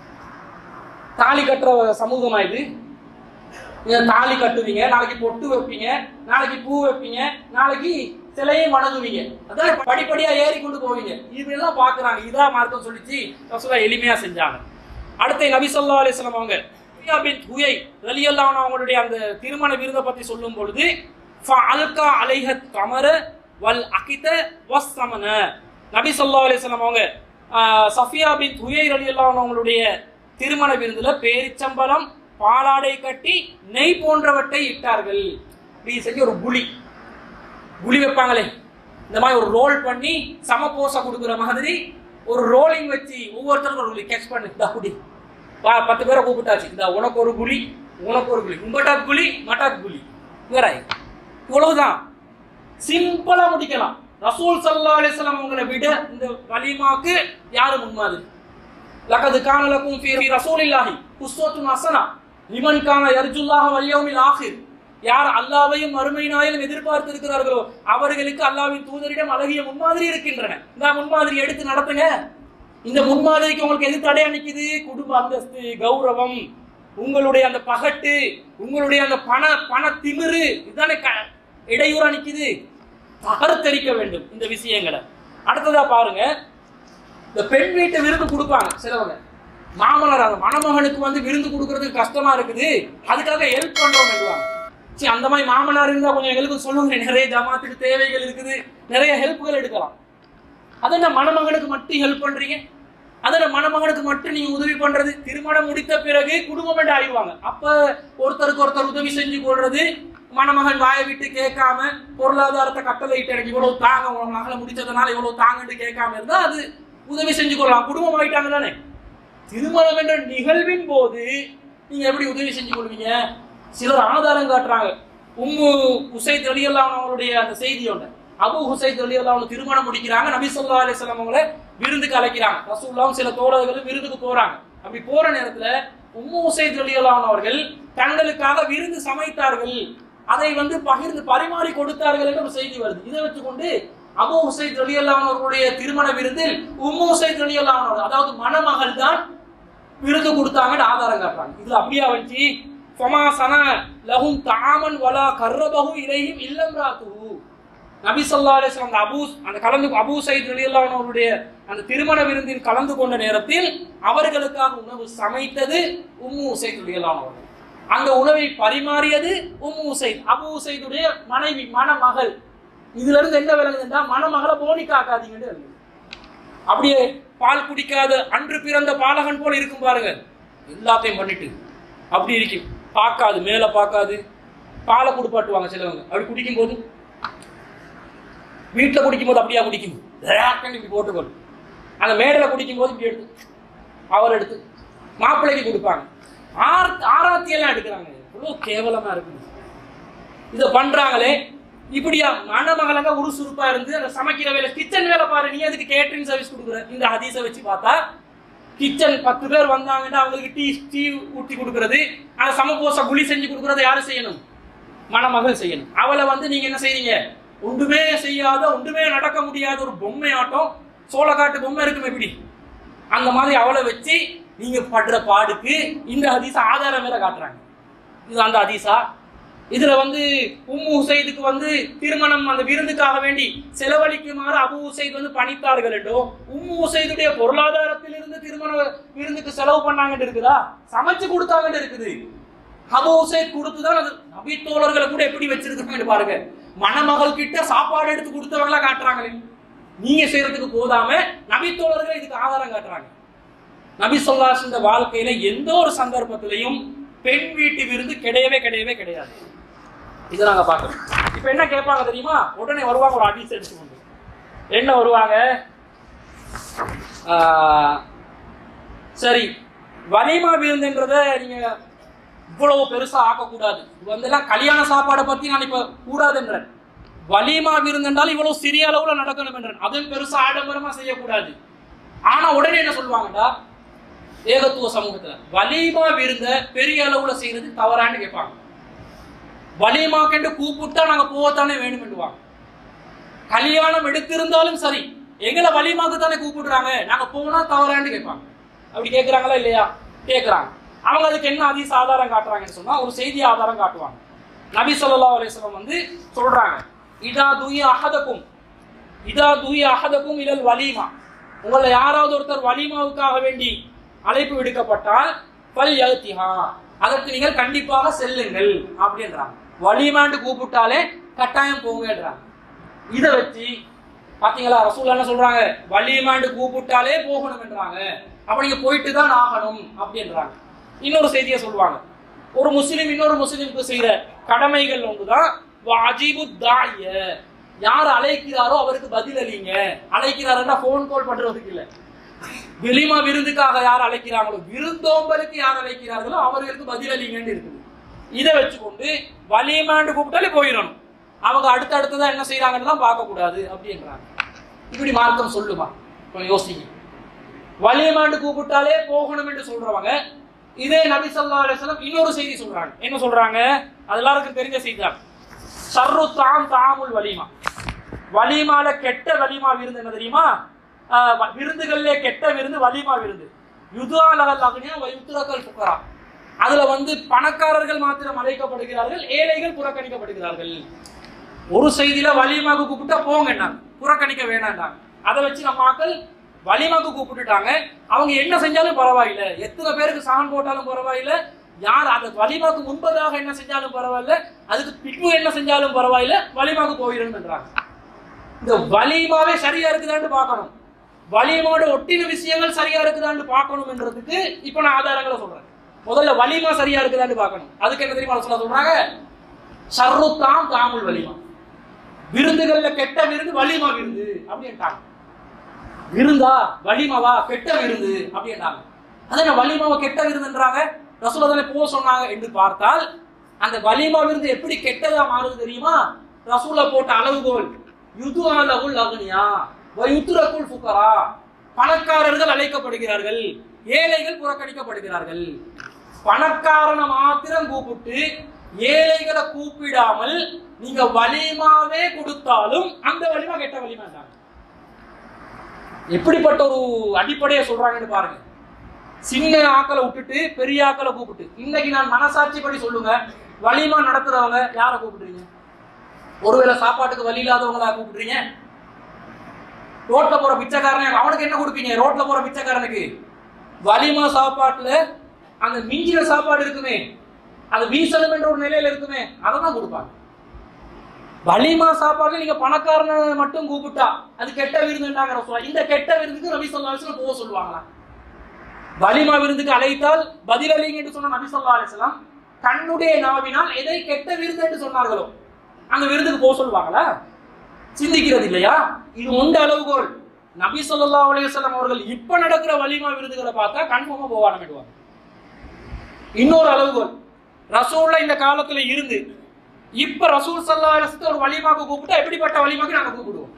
தாலி கட்டுற சமூகமா இது. நீங்க தாலி கட்டுவீங்க, நாளைக்கு பொட்டு வைப்பீங்க, நாளைக்கு பூ வைப்பீங்க, நாளைக்கு சிலையும் வணங்குவீங்க. அதான் படிப்படியா ஏறி கொண்டு போவீங்க. இதெல்லாம் பாக்குறாங்க. இதான் மார்க்கம் சொல்லிச்சு, ரசூலுல்லாஹ் எளிமையா செஞ்சாங்க. அடுத்து நபி ஸல்லல்லாஹு அலைஹி வஸல்லம் அவங்க ஹுயை ரலியல்லாஹு அன்ஹு அவங்களுடைய அந்த திருமண விருதை பத்தி சொல்லும் பொழுது ஃபஅல்கா அலைஹ தமர வல் அகித வஸ்ஸமன நபி ஸல்லல்லாஹு அலைஹி வஸல்லம் அவங்க சஃபியா பின்த் ஹுயை ரலியல்லாஹு அன்ஹு அவங்களுடைய திருமண விருந்துல பேரிச்சம்பழம், பாலாடை கட்டி நெய் போன்றவற்றை இட்டார்கள். இப்படி செஞ்சு ஒரு புளி புளி வைப்பாங்களே, இந்த மாதிரி ஒரு ரோல் பண்ணி சமபோசா கொடுக்குற மாதிரி ஒரு ரோலிங் வச்சு ஒவ்வொருத்தருக்கும் ஒரு புளி கேட்ச் பண்ணு, இந்த குடி பத்து பேரை கூப்பிட்டாச்சு, இந்த உனக்கு ஒரு புளி, உனக்கு ஒரு புளி, உங்கட்டாக்கு புளி, மட்டாக்கு புளி, வேற இவ்வளவுதான். சிம்பிளா முடிக்கலாம். ரசூல் ஸல்லல்லாஹு அலைஹி வஸல்லம் அவங்களை விட இந்த வலிமாக்கு யாரு முன்மாதிரி? லகத் கான லகும் ஃபீ ரசூலில்லாஹி உஸ்வத்துன் ஹஸனா லிமன் கான யர்ஜுல்லாஹ வல் யௌமில் ஆகிர். யார் அல்லாஹ்வையும் மறுமை நாளிலும் எதிர்பார்த்து இருக்கிறார்களோ அவர்களுக்கு அல்லாஹ்வின் தூதரிடம் அழகிய முன்மாதிரி இருக்கின்றன. இந்த முன்மாதிரி எடுத்து நடத்துங்க. இந்த முன்மாதிரிக்கு உங்களுக்கு எது தடையா நிக்குது? குடும்ப அந்தஸ்து, கௌரவம், உங்களுடைய அந்த பகட்டு, உங்களுடைய அந்த பண பண திமிரு, இதுதானே இடையூறா நிக்குது. தகர்த்தெரிக்க வேண்டும் இந்த விஷயங்களை. அடுத்ததா பாருங்க, இந்த பெண் வீட்டை விருந்து கொடுப்பாங்க சிலவங்க. மாமனார் அந்த மணமகனுக்கு வந்து விருந்து கொடுக்கறதுக்கு கஷ்டமா இருக்குது, அதுக்காக ஹெல்ப் பண்றோம் சொல்லுவாங்க. சரி, அந்த மாதிரி மாமனார் இருந்தா கொஞ்சம் எங்களுக்கு சொல்லுங்க, நிறைய ஜமாத்துக்கு தேவைகள் இருக்குது, நிறைய ஹெல்ப்கள் எடுக்கலாம். அதை மணமகனுக்கு மட்டும் ஹெல்ப் பண்றீங்க, அதை மணமகனுக்கு மட்டும் நீங்க உதவி பண்றது. திருமணம் முடித்த பிறகு குடும்பம் என்று ஆயிடுவாங்க. அப்ப ஒருத்தருக்கு ஒருத்தர் உதவி செஞ்சு கொள்றது, மணமகன் வாயை விட்டு கேட்காம பொருளாதாரத்தை கட்டளை இட்டு எனக்கு இவ்வளவு தாங்க, உங்க மகளை முடிச்சதுனால இவ்வளவு தாங்கன்னு கேட்காம இருந்தா அது உதவி செஞ்சு கொள்ளலாம். குடும்பம் ஆயிட்டாங்க தானே. திருமணம் என்ற நிகழ்வின் போது நீங்க எப்படி உதவி செஞ்சு கொள்வீங்க? சிலர் ஆதாரம் காட்டுறாங்க. உம்மு ஹுசைத் ரலியல்லாஹு அன்ஹு அவங்களுடைய அந்த செய்தியோட அபு ஹுசைத் ரலியல்லாஹு அன்ஹு திருமணம் முடிக்கிறாங்க. நபி ஸல்லல்லாஹு அலைஹி வஸல்லம் அவங்களை விருந்துக்கு அழைக்கிறாங்க. ரசூலுல்லாஹ் சில தோழர்களும் விருந்துக்கு போறாங்க. அப்படி போற நேரத்துல உம்மு ஹுசைத் ரலியல்லாஹு அன்ஹு அவர்கள் தங்களுக்காக விருந்து சமைத்தார்கள், அதை வந்து பகிர்ந்து பரிமாறி கொடுத்தார்கள் என்ற ஒரு செய்தி வருது. இதை வச்சுக்கொண்டு அபு ஹுசைத் ரலியல்லாஹு அன்ஹு அவர்களுடைய திருமண விருந்தில் உம்மு ஹுசைத் ரலியல்லாஹு அன்ஹு அதாவது மணமகள் தான் விருந்து கொடுத்தாங்கன்னு ஆதாரம் காட்டுறாங்க. இதுல அப்படியே வந்துச்சு ஃபமா சனா லஹும் தஆமன் வலா கர்ரபஹு இலைஹிம் இல்லம்ராத்துஹு. நபி ஸல்லல்லாஹு அலைஹி வஸல்லம் அபூ அந்த கலந்து அபூ ஸைத் ரலியல்லாஹு அன்ஹு அவருடைய அந்த திருமண விருந்தில் கலந்து கொண்ட நேரத்தில் அவர்களுக்காக உணவு சமைத்தது உம்மு ஹுசைத் ரலியல்லாஹு அன்ஹு. அந்த உணவை பரிமாறியது உம்மு ஹுசைத், அபூ ஸைதுடைய மனைவி, மணமகள். இதுல இருந்து என்ன விளங்குதுன்னா மணமகளை போனிக்காக்காதீங்கன்னு விளங்குது. அப்படியே பால் குடிக்காத அன்று பிறந்த பாலகன் போல இருக்கும் பாருங்க, எல்லாத்தையும் பண்ணிட்டு அப்படி இருக்கும். பார்க்காது, மேல பார்க்காது. பாலை குடிப்பாட்டுவாங்க சிலவங்க. அப்படி குடிக்கும் போது வீட்டுல குடிக்கும் போது அப்படியா குடிக்கும், இப்படி போட்டுக்கொள்ளும். அந்த மேடல குடிக்கும் போது இப்படி எடுத்து அவர் எடுத்து மாப்பிள்ளைக்கு கொடுப்பாங்க. ஆர் ஆராத்தி எல்லாம் எடுக்கிறாங்க. இவ்வளவு கேவலமா இருக்குது. இதை பண்றாங்களே. இப்படியா மணமகளங்க உருசுறுப்பா இருந்து அந்த சமைக்கிற வேலை, கிச்சன் வேலை பாரு, நீ அதுக்கு கேட்டரிங் சர்வீஸ் கொடுக்குற. இந்த ஹதீஸை வச்சு பார்த்தா கிச்சன் பத்து பேர் வந்தாங்கன்னா அவங்களுக்கு டீ டீ ஊற்றி கொடுக்கறது, அந்த சமபோச குழி செஞ்சு கொடுக்கறது யாரு செய்யணும்? மணமகள் செய்யணும். அவளை வந்து நீங்க என்ன செய்றீங்க? ஒன்றுமே செய்யாத, ஒன்றுமே நடக்க முடியாத ஒரு பொம்மை ஆட்டம், சோளக்காட்டு பொம்மை இருக்கும் எப்படி, அந்த மாதிரி அவளை வச்சு நீங்க படுற பாடுக்கு இந்த ஹதீஸ ஆதாரம் வேற காட்டுறாங்க. இது அந்த ஹதீஸா? இதுல வந்து உம்மு ஹுசைதுக்கு வந்து திருமணம் அந்த விருந்துக்காக வேண்டி செலவழிக்குமாறு அபு ஹுசைத் வந்து பணித்தார்கள் என்றோ, உம்மு ஹுசைதுடைய பொருளாதாரத்தில் இருந்து திருமண விருந்துக்கு செலவு பண்ணாங்கன்னு இருக்குதா? சமைச்சு கொடுத்தாங்கன்னு இருக்குது. அபு ஹுசைத் கொடுத்துதான் அது. நபி தோழர்களை கூட எப்படி வச்சிருக்காங்க பாருங்க. மணமகள் கிட்ட சாப்பாடு எடுத்து கொடுத்தவங்களா காட்டுறாங்களே. நீங்க செய்யறதுக்கு போதாம நபி தோழர்கள் இதுக்கு ஆதாரம் காட்டுறாங்க. நபி ஸல்லல்லாஹு அலைஹி வஸல்லம் வாழ்க்கையில எந்த ஒரு சந்தர்ப்பத்திலையும் பெண் வீட்டு விருந்து கிடையவே கிடையவே கிடையாது. இதை நாங்க பார்க்கணும். இப்ப என்ன கேட்பாங்க தெரியுமா? உடனே வருவாங்க ஒரு ஹதீஸ் எடுத்துக்கொண்டு. என்ன வருவாங்க? சரி, வலிமா விருந்துன்றத நீங்க இவ்வளவு பெருசா ஆக்கக்கூடாது. இது வந்து எல்லாம் கல்யாண சாப்பாடை பத்தி நான் இப்ப கூடாதுன்றேன். வலிமா விருந்துன்றாலும் இவ்வளவு சிறிய அளவுல நடக்கணும் என்றேன். அதுவும் பெருசா ஆடம்பரமா செய்யக்கூடாது. ஆனா உடனே என்ன சொல்லுவாங்கடா, ஏகத்துவ சமூகத்துல வலிமா விருந்த பெரிய அளவுல செய்யறது தவறான்னு கேட்பாங்க. வலிமாக்கென்று கூப்பிட்டா நாங்க போகத்தானே வேணும் என்றுவாங்க. கல்யாணம் எடுத்திருந்தாலும் சரி, எங்களை வலிமாக்கு தானே கூப்பிடுறாங்க, நாங்க போனா தவறான்னு கேட்பாங்க. அப்படி கேட்கிறாங்களா இல்லையா? கேட்கிறாங்க. அவங்க அதுக்கு என்ன ஹதீஸ் ஆதாரம் காட்டுறாங்கன்னு சொன்னா ஒரு செய்தி ஆதாரம் காட்டுவாங்க. நபி ஸல்லல்லாஹு அலைஹி வஸல்லம் வந்து சொல்றாங்க, இதா துய்ய அஹதகும் இதா துய்ய அஹதகும் இலல் வலிமா, உங்களை யாராவது ஒருத்தர் வலிமாவுக்காக வேண்டி அழைப்பு விடுக்கப்பட்டால் பல் யத்திஹா, அதற்கு நீங்கள் கண்டிப்பாக செல்லுங்கள் அப்படின்றாங்க. வலிமான்னு கூப்பிட்டாலே கட்டாயம் போங்கன்றாங்க. இதை வச்சு பாத்தீங்களா ரசூலுல்லாஹ் என்ன சொல்றாங்க? வலிமான்னு கூப்பிட்டாலே போகணும் என்றாங்க. அப்ப நீங்க போயிட்டு தான் ஆகணும் அப்படின்றாங்க. இன்னொரு செய்தியை சொல்லுவாங்க, ஒரு முஸ்லிம் இன்னொரு முஸ்லிமுக்கு செய்யற கடமைகள் ஒன்றுதான் வாஜிபு தாய, யார் அழைக்கிறாரோ அவருக்கு பதில் அளிங்க. அழைக்கிறாருன்னா போன் கால் பண்றதுக்கு இல்ல, வெளிமா விருந்துக்காக யார் அழைக்கிறாங்களோ, விருந்தோம்பலுக்கு யார் அழைக்கிறார்களோ அவர்களுக்கு பதில் அளிங்கன்னு இருக்குது. இதை வச்சுக்கொண்டு வலிமாண்டு கூப்பிட்டாலே போயிடணும், அவங்க அடுத்த அடுத்ததான் என்ன செய்யறாங்கன்னு தான் பார்க்க கூடாது அப்படின்றாங்க. இப்படி மார்க்கம் சொல்லுமா? கொஞ்சம் யோசிங்க. வலிமாண்டு கூப்பிட்டாலே போகணும் என்று சொல்றவங்க இதே நபி ஸல்லல்லாஹு அலைஹி வஸல்லம் இன்னொரு செய்தி சொல்றாங்க. என்ன சொல்றாங்க? அது எல்லாருக்கும் தெரிஞ்ச செய்தி தான். ஷர்ரு தாம் தாமுல் வலிமா, வலிமால கெட்ட வலிமா விருந்து என்ன தெரியுமா? விருந்துகள்ல கெட்ட விருந்து வலிமா விருந்து. யுதுஆலல் அக்னியா வ யுத்ரகல் ஃபுகரா, அதுல வந்து பணக்காரர்கள் மாத்திரம் அழைக்கப்படுகிறார்கள், ஏழைகள் புறக்கணிக்கப்படுகிறார்கள். ஒரு செய்தியில வலிமாக்கு கூப்பிட்டா போங்க, புறக்கணிக்க வேண்டாம். அதை வச்சு நம்ம ஆக்கள் வலிமாக்கு கூப்பிட்டுட்டாங்க. அவங்க என்ன செஞ்சாலும் பரவாயில்ல, எத்தனை பேருக்கு சான் போட்டாலும் பரவாயில்ல, யார் அந்த வலிமாக்கு முன்பதாக என்ன செஞ்சாலும் பரவாயில்ல, அதுக்கு பின்பு என்ன செஞ்சாலும் பரவாயில்ல, வலிமாக்கு போயிடுன்றாங்க. இந்த வலிமாவே சரியா இருக்குதான்னு பார்க்கணும், வலிமாவோட ஒட்டின விஷயங்கள் சரியா இருக்குதான்னு பார்க்கணும் என்றதுக்கு இப்ப நான் ஆதாரங்களை சொல்றேன். முதல்ல வலிமா சரியா இருக்குதான்னு பார்க்கணும். அதுக்கு என்ன தெரியுமா சொல்ல சொல்றாங்க? ஷர்ரு தாம் தாமுல் வலிமா, விருந்துகள்ல கெட்ட விருந்து வலிமா விருந்து அப்படின்ட்டாங்க. விருந்தா வலிமாவா கெட்ட விருந்து அப்படின்றாங்க. அதான் வலிமாவை கெட்ட விருந்துன்றாங்க. ரசூலுல்லாஹ் தானே போக சொன்னாங்க என்று பார்த்தால் அந்த வலிமா விருந்து எப்படி கெட்டதா மாறுது தெரியுமா? ரசூலா போட்ட அளவுகோல் யுதுஅலகுல் அக்னியா வ யுத்ரகுல் ஃபுகரா. பணக்காரர்கள் அழைக்கப்படுகிறார்கள், ஏழைகள் புறக்கணிக்கப்படுகிறார்கள். பணக்காரனை மாத்திரம் கூப்பிட்டு ஏழைகளை கூப்பிடாமல் நீங்க வலிமாவே கொடுத்தாலும் அந்த வலிமா கெட்ட வலிமா தான். எப்படிப்பட்ட ஒரு அடிப்படையை சொல்றாங்கன்னு பாருங்க. சின்ன ஆக்களை விட்டுட்டு பெரிய ஆக்களை கூப்பிட்டு, இன்னைக்கு நான் மனசாட்சி படி சொல்லுங்க, வலிமா நடத்துறவங்க யாரை கூப்பிடுறீங்க? ஒருவேளை சாப்பாட்டுக்கு வழி இல்லாதவங்களா கூப்பிடுறீங்க? ரோட்ல போற பிச்சைக்காரன் அவனுக்கு என்ன கொடுப்பீங்க? ரோட்ல போற பிச்சைக்காரனுக்கு வலிமா சாப்பாட்டுல அந்த மிஞ்சின சாப்பாடு இருக்குமே, அது வீசணும் என்ற ஒரு நிலையில இருக்குமே, அதான் கொடுப்பாங்க. வலிமா சாப்பாடு நீங்க பணக்காரனை மட்டும் கூப்பிட்டா அது கெட்ட விருந்துன்னாங்க ரசூலுல்லாஹ். இந்த கெட்ட விருந்துக்கு நபி ஸல்லல்லாஹு அலைஹி வஸல்லம் போக சொல்லுவாங்களா? வலிமா விருந்துக்கு அழைத்தால் பதிலளிங்க என்று சொன்ன நபி ஸல்லல்லாஹு அலைஹி வஸல்லம் தன்னுடைய நாவினால் எதை கெட்ட விருந்து என்று சொன்னார்களோ அந்த விருந்துக்கு போக சொல்லுவாங்களா? சிந்திக்கிறது இல்லையா? இது ஒன்று அளவுகோல். நபி ஸல்லல்லாஹு அலைஹி வஸல்லம் அவர்கள் இப்ப நடக்கிற வலிமா விருதுகளை பார்த்தா கன்ஃபார்மா போவாங்க. இன்னொரு அளவுகோல், ரசூலுல்லாஹ் இந்த காலத்துல இருந்து இப்ப ரசூல் ஸல்லல்லாஹு அலைஹி வஸல்லம் ஒரு வலிமாக்கு கூப்பிட்டா எப்படிப்பட்ட வலிமாக்கு நாங்க கூப்பிடுவோம்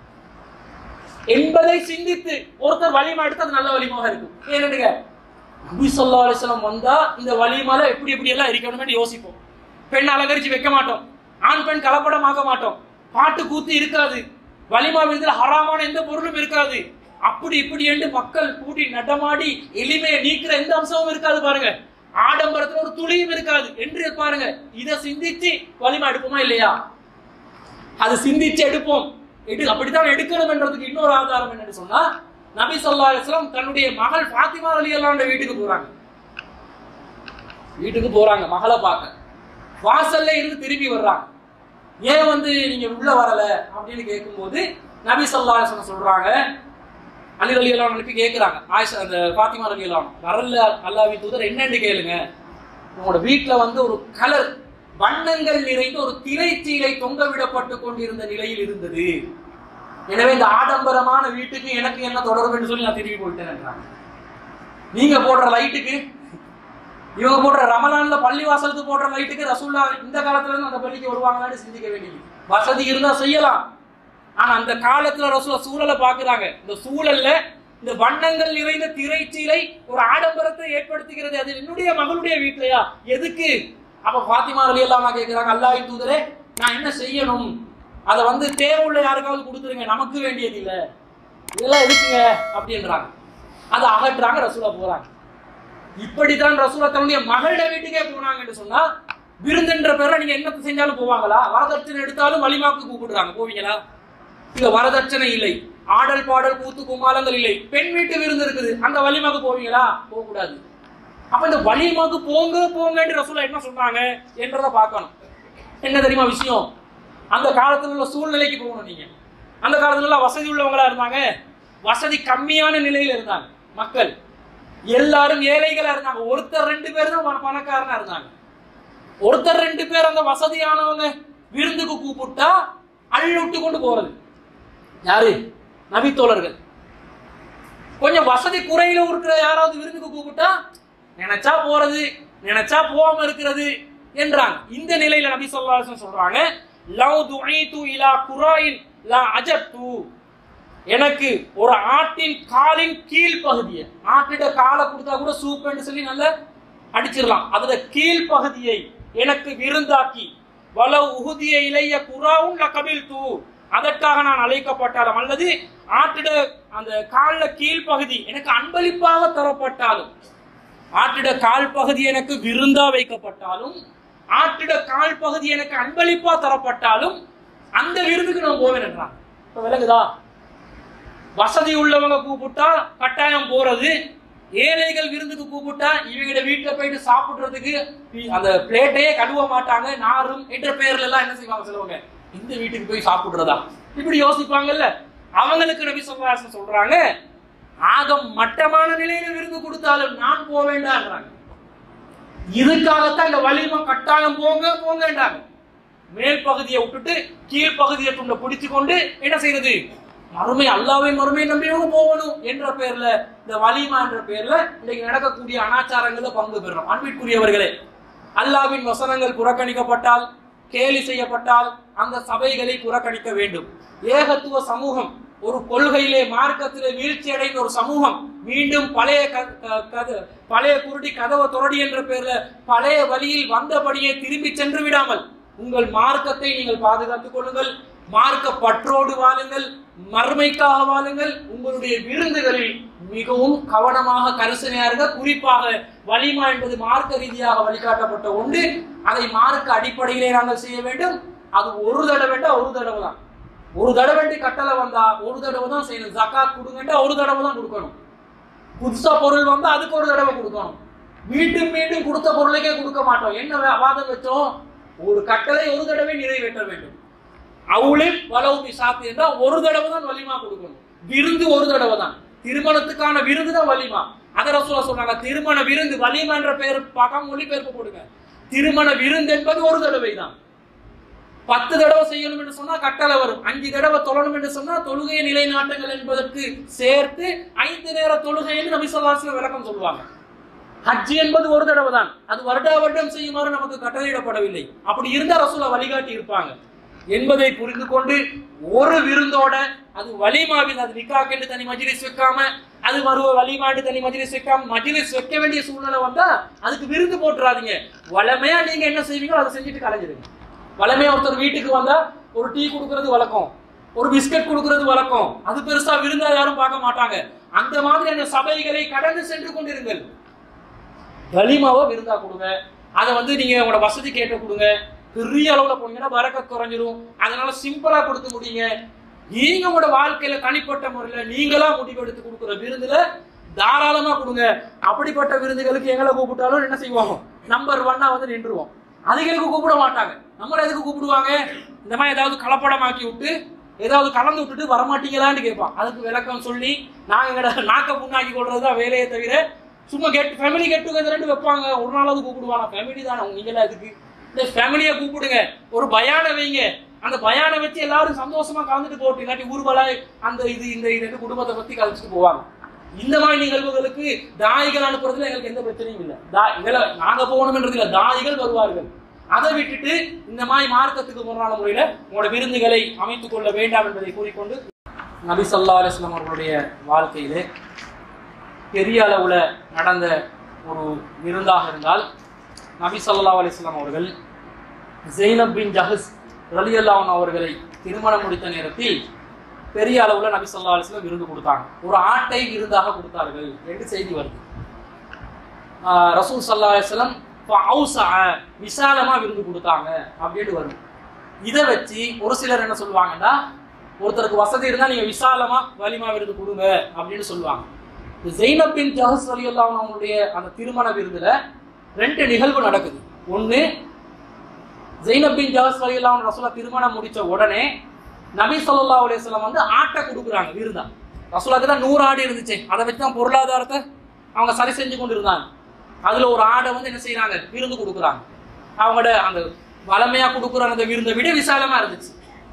என்பதை சிந்தித்து ஒருத்தர் வலிமா எடுத்து அது நல்ல வலிமாக இருக்கும். ஏன்னுங்க நபி ஸல்லல்லாஹு அலைஹி வஸல்லம் வந்தா இந்த வலிமால எப்படி எப்படி எல்லாம் இருக்கணும்னு யோசிப்போம். பெண் அலங்கரிச்சு வைக்க மாட்டோம், ஆண் பெண் கலப்படமாக்க மாட்டோம், பாட்டு கூத்து இருக்காது, வலிமா விருதுல ஹராமான எந்த பொருளும் இருக்காது, அப்படி இப்படி என்று மக்கள் கூடி நடமாடி எளிமையை நீக்கிற எந்த அம்சமும் இருக்காது. பாருங்க, ஆடம்பரத்துல ஒரு துளியும் இருக்காது என்று பாருங்க. இதை சிந்திச்சு வலிமா எடுப்போமா இல்லையா? அது சிந்திச்சு எடுப்போம். அப்படித்தான் எடுக்கணும் என்றதுக்கு இன்னொரு ஆதாரம் என்னன்னு சொன்னா, நபி ஸல்லல்லாஹு அலைஹி வஸல்லம் தன்னுடைய மகள் ஃபாத்திமா ரலியல்லாஹு அன்ஹா வீட்டுக்கு போறாங்க. வீட்டுக்கு போறாங்க மகளை பார்க்க. வாசல்ல இருந்து திரும்பி வர்றாங்க. ஏன் வந்து நீங்க உள்ள வரல அப்படின்னு கேட்கும்போது நபி ஸல்லல்லாஹு அலைஹி வஸல்லம் சொல்றாங்க, அலி ரலியல்லாஹு அன்ஹு கேட்கிறாங்க, ஆயிஷா அந்த ஃபாத்திமா ரலியல்லாஹு அன்ஹா வரல அல்லாஹ்வின் தூதர் என்னன்னு கேளுங்க, உங்களோட வீட்டுல வந்து ஒரு கலர் வண்ணங்கள் நிறைந்த ஒரு திரைச்சீலை தொங்க விடப்பட்டு கொண்டிருந்த நிலையில் இருந்தது. எனவே இந்த ஆடம்பரமான வீட்டுக்கு எனக்கு என்ன தொடர்புன்னு சொல்லி நான் திரும்பி போயிட்டேன். நீங்க போடுற லைட்டுக்கு, இவங்க போடுற ரமலான்ல பள்ளி வாசலுக்கு போடுற லைட்டுக்கு ரசூலுல்லாஹ் இந்த காலத்துல இருந்து அந்த பள்ளிக்கு வருவாங்களான்னு சிந்திக்க வேண்டியது. வசதி இருந்தா செய்யலாம், ஆனா அந்த காலத்துல ரசூலுல்லாஹ் சூழலை பாக்குறாங்க. இந்த சூழல்ல இந்த வண்ணங்கள் நிறைந்த திரைச்சீலை ஒரு ஆடம்பரத்தை ஏற்படுத்துகிறது. அது என்னுடைய மகளுடைய வீட்லயா, எதுக்கு? அப்ப ஃபாத்திமா ரலியல்லாஹு அன்ஹா கேக்குறாங்க, அல்லாஹ்வின் தூதரே நான் என்ன செய்யணும்? அதை வந்து தேவையுள்ள யாருக்காவது கொடுத்துருங்க, நமக்கு வேண்டியது இல்லை, இதெல்லாம் எதுக்குங்க அப்படின்றாங்க. அதை அகற்றாங்க, ரசூலுல்லாஹ் போறாங்க. இப்படித்தான் ரசூலுல்லாஹ் தன்னுடைய மகளுடைய வீட்டுக்கே போனாங்கன்னு சொன்னா, விருந்துன்ற பேர்ல நீங்க என்ன செஞ்சாலும் போவாங்களா? வரதட்சணை எடுத்தாலும் வலிமாக்கு கூப்பிடுறாங்க, போவீங்களா? இல்ல வரதட்சணை இல்லை, ஆடல் பாடல் கூத்து கும்மாளங்கள் இல்லை, பெண் வீட்டு விருந்து இருக்குது, அந்த வலிமாக்கு போவீங்களா? போக கூடாது. அப்ப இந்த வலிமாக்கு போங்க போங்க ரசூலுல்லாஹ் என்ன சொன்னாங்க என்றதை பார்க்கணும். என்ன தெரியுமா விஷயம்? அந்த காலத்துல உள்ள சூழ்நிலைக்கு போகணும். நீங்க அந்த காலத்துல வசதி உள்ளவங்களா இருந்தாங்க, வசதி கம்மியான நிலையில இருந்தாங்க மக்கள், எல்லாரும் ஏழைகளா இருந்தாங்க. ஒருத்தர் ரெண்டு பேர் தான் பணக்காரனா இருந்தாங்க. ஒருத்தர் ரெண்டு பேர் அந்த வசதியானவங்க விருந்துக்கு கூப்பிட்டா அள்ளிட்டு கொண்டு போறது யாரு? நபி தோழர்கள். கொஞ்சம் வசதி குறையில இருக்கிற யாராவது விருந்துக்கு கூப்பிட்டா நினைச்சா போறது, நினைச்சா போகாம இருக்கிறது என்றாங்க. இந்த நிலையில நபி ஸல்லல்லாஹு அலைஹி வஸல்லம் சொல்றாங்க, லவ் துஈது இலா குராயின் லா அஜப்து, எனக்கு ஒரு ஆட்டின் காலின் கீழ் பகுதியை, ஆட்டிட காலை கொடுத்தா கூட சூப்னு சொல்லி நல்லா அடிச்சிடலாம், அதுல கீழ் பகுதியை எனக்கு விருந்தாக்கி, வலவ் உஹுதிய இலைய குராவும் லகபில்து, அதற்காக நான் அழைக்கப்பட்டாலும், அல்லது ஆட்டிட அந்த கால்ல கீழ் பகுதி எனக்கு அன்பளிப்பாக தரப்பட்டாலும், ஆட்டிட கால் பகுதி எனக்கு விருந்தா வைக்கப்பட்டாலும், ஆட்டிட கால் பகுதி எனக்கு அன்பளிப்பா தரப்பட்டாலும் அந்த விருந்துக்கு நான் போவேன் என்றான். இப்ப விலகுதா? வசதி உள்ளவங்க கூப்பிட்டா கட்டாயம் போறது, ஏழைகள் விருந்துக்கு கூப்பிட்டா இவங்க வீட்டுல போயிட்டு சாப்பிடுறதுக்கு அந்த பிளேட்டையே கழுவ மாட்டாங்க, நாரும் என்ற பெயர்ல எல்லாம் என்ன செய்வாங்க சொல்லுவாங்க, இந்த வீட்டுக்கு போய் சாப்பிடுறதா இப்படி யோசிப்பாங்கல்ல. அவங்களுக்கு நபி ஸல்லல்லாஹு அலைஹி வஸல்லம் சொல்றாங்க, ஆகம் மட்டமான நிலையில விருந்து கொடுத்தாலும் நான் போக வேண்டாம்ன்றாங்க. இதுக்காகத்தான் இந்த வலிமா கட்டாயம் போங்க போங்கன்றாங்க. மேல் பகுதியை விட்டுட்டு கீழ் பகுதியை துண்ட பிடிச்சு கொண்டு என்ன செய்யறது, மறுமை அல்லாஹ்வை மறுமை நம்பியவங்க போகணும் என்ற பெயர்ல, இந்த வலிமா என்ற பெயர்ல இன்னைக்கு நடக்கக்கூடிய அனாச்சாரங்களை பங்கு பெறணும். அன்பிற்குரியவர்களே, அல்லாஹ்வின் வசனங்கள் புறக்கணிக்கப்பட்டால், கேலி செய்யப்பட்டால் அந்த சபைகளை புறக்கணிக்க வேண்டும். ஏகத்துவ சமூகம், ஒரு கொள்கையிலே மார்க்கத்திலே வீழ்ச்சி அடைந்த ஒரு சமூகம் மீண்டும் பழைய பழைய குருடி கதவை துரடி என்ற பெயர்ல பழைய வழியில் வந்தபடியே திரும்பி சென்று விடாமல் உங்கள் மார்க்கத்தை நீங்கள் பாதுகாத்துக் கொள்ளுங்கள். மார்க்க பற்றோடு வாழுங்கள், மறுமைக்காக வாழுங்கள். உங்களுடைய விருந்துகளில் மிகவும் கவனமாக கரிசனையாக, குறிப்பாக வலிமா என்பது மார்க்க ரீதியாக வழிகாட்டப்பட்ட ஒன்று. அதை மார்க்க அடிப்படையிலே நாங்கள் செய்ய வேண்டும். அது ஒரு தடவை ஒரு தடவை தான் ஒரு தடவை கட்டளை வந்தா ஒரு தடவை தான் செய்யணும். ஜகாத் கொடுங்கண்டா ஒரு தடவை தான் கொடுக்கணும். புதுசா பொருள் வந்தா அதுக்கு ஒரு தடவை கொடுக்கணும். மீண்டும் மீண்டும் கொடுத்த பொருளைக்கே கொடுக்க மாட்டோம். என்ன வாதம் வச்சோம்? ஒரு கட்டளை ஒரு தடவை நிறைவேற்ற வேண்டும். அவுளில் வலவு சாத்து என்றால் ஒரு தடவை தான் வலிமா கொடுக்கணும். விருந்து ஒரு தடவை தான். திருமணத்துக்கான விருந்து தான் வலிமா. அதை ரசூலுல்லாஹ் சொன்னாங்க, திருமண விருந்து வலிமா என்ற பெயர் பார்க்காம மொழிபெயர்ப்பு கொடுங்க. திருமண விருந்து என்பது ஒரு தடவை தான். பத்து தடவை செய்யணும் என்று சொன்னா கட்டளை வரும். அஞ்சு தடவை தொழணும் என்று சொன்னா தொழுகையை நிலைநாட்டுங்கள் என்பதற்கு சேர்த்து ஐந்து நேர தொழுகை என்று நபி ஸல்லல்லாஹு அலைஹி வஸல்லம் விளக்கம் சொல்லுவாங்க. ஹஜ் என்பது ஒரு தடவை தான். அது வருடா வருடம் செய்யுமாறு நமக்கு கட்டளையிடப்படவில்லை. அப்படி இருந்தா ரசூலுல்லாஹ் வழிகாட்டி இருப்பாங்க என்பதை புரிந்து கொண்டு ஒரு விருந்தோட, அது வலிமாவில், அது நிக்காஹ் என்று தனி மஜ்லிஸ் வைக்காம, அது மறுவ வலிமாண்டு தனி மஜ்லிஸ் வைக்காம, மஜ்லிஸ் வைக்க வேண்டிய சூழ்நிலை வந்தா அதுக்கு விருந்து போட்டுறாதீங்க. வளமையா நீங்க என்ன செய்வீங்களோ அதை செஞ்சுட்டு கலைஞ்சிருங்க. வளமையா ஒருத்தர் வீட்டுக்கு வந்தா ஒரு டீ கொடுக்கறது வழக்கம், ஒரு பிஸ்கட் கொடுக்கறது வழக்கம். அது பெருசா விருந்தா யாரும் பார்க்க மாட்டாங்க. அந்த மாதிரி அந்த சபைகளை கடந்து சென்று கொண்டிருங்கள். வலிமாவை விருந்தா கொடுங்க. அதை வந்து நீங்க உங்களோட வசதி கேட்ட கொடுங்க. பெரிய அளவுல போனீங்கன்னா பரக்கத் குறைஞ்சிரும். அதனால சிம்பிளா கொடுத்து முடியுங்க. நீங்க உங்களோட வாழ்க்கையில தனிப்பட்ட முறையில நீங்களா முடிவெடுத்து கொடுக்குற விருந்துல தாராளமா கொடுங்க. அப்படிப்பட்ட விருந்துகளுக்கு எங்களை கூப்பிட்டாலும் என்ன செய்வோம்? நம்பர் ஒன்னா வந்து நின்றுவோம். அதுகளுக்கு கூப்பிட மாட்டாங்க. நம்மள எதுக்கு கூப்பிடுவாங்க? இந்த மாதிரி ஏதாவது கலப்படமாக்கி விட்டு ஏதாவது கலந்து விட்டுட்டு வரமாட்டீங்களான்னு கேட்பான். அதுக்கு விளக்கம் சொல்லி நாங்க எங்கட நாக்க புண்ணாக்கி கொள்றதுதான் வேலையை தவிர சும்மா கெட் ஃபேமிலி கெட் டுகெதர்னு வைப்பாங்க. ஒரு நாளாவது கூப்பிடுவாங்க. ஃபேமிலி தானே நீங்களா அதுக்கு இந்த ஃபேமிலியை கூப்பிடுங்க. ஒரு பயான வைங்க. அந்த பயான வச்சு எல்லாரும் சந்தோஷமா கலந்துட்டு போட்டு, இல்லாட்டி ஊர்வலாய் அந்த இது இந்த இது குடும்பத்தை பத்தி கழிச்சுட்டு போவாங்க. இந்த மாதிரி நிகழ்வுகளுக்கு தாயிகள் அனுப்புறதுல எங்களுக்கு எந்த பிரச்சனையும் இல்லை. எங்களை நாங்க போகணும்ன்றது இல்லை, தாயிகள் வருவார்கள். அதை விட்டுட்டு இந்த மாதிரி மார்க்கத்துக்கு முரணான முறையில உங்களோட விருந்துகளை அமைத்துக் கொள்ள வேண்டாம் என்பதை கூறிக்கொண்டு, நபி ஸல்லல்லாஹு அலைஹி வஸல்லம் அவர்களுடைய வாழ்க்கையிலே பெரிய அளவுல நடந்த ஒரு விருந்தாக இருந்தால், நபி ஸல்லல்லாஹு அலைஹி வஸல்லம் அவர்கள் ஸைனப் பின் ஜஹஷ் ரலியல்லாஹு அன்ஹு அவர்களை திருமணம் முடித்த நேரத்தில் பெரிய அளவுல நபி ஸல்லல்லாஹு அலைஹி வஸல்லம் விருந்து கொடுத்தாங்க. ஒரு ஆட்டை விருந்தாக கொடுத்தார்கள் என்று செய்தி வருது. ரசூல் ஸல்லல்லாஹு அலைஹி வஸல்லம் விசாலமா விருந்து கொடுத்தாங்க அப்படின்னு வரும். இதை வச்சு ஒரு சிலர் என்ன சொல்லுவாங்கன்னா, ஒருத்தருக்கு வசதி இருந்தா நீங்க விசாலமா வலிமா விருந்து கொடுங்க அப்படின்னு சொல்லுவாங்க. ஸைனப் பின் ஜஹஷ் ரலியல்லாஹு அன்ஹு அவங்களுடைய அந்த திருமண விருதுல ரெண்டு நிகழ்வு நடக்குது. ஒண்ணு, ஸைனப் பின் ஜஹஷ் ரலியல்லாஹு அன்ஹு ரசூலுல்லாஹ் திருமணம் முடிச்ச உடனே நபி ஸல்லல்லாஹு அலைஹி வஸல்லம் வந்து ஆட்டை கொடுக்குறாங்க விருந்தா. ரசூலுல்லாஹ்க்கு தான் நூறு ஆடு இருந்துச்சு. அதை வச்சு தான் பொருளாதாரத்தை அவங்க சரி செஞ்சு கொண்டு இருந்தாங்க. அதுல ஒரு ஆடை வந்து என்ன செய்யறாங்க? விருந்து கொடுக்குறாங்க. அவங்களோட அந்த வளமையா கொடுக்குற அந்த விருந்தை விட விசாலமா இருந்துச்சு.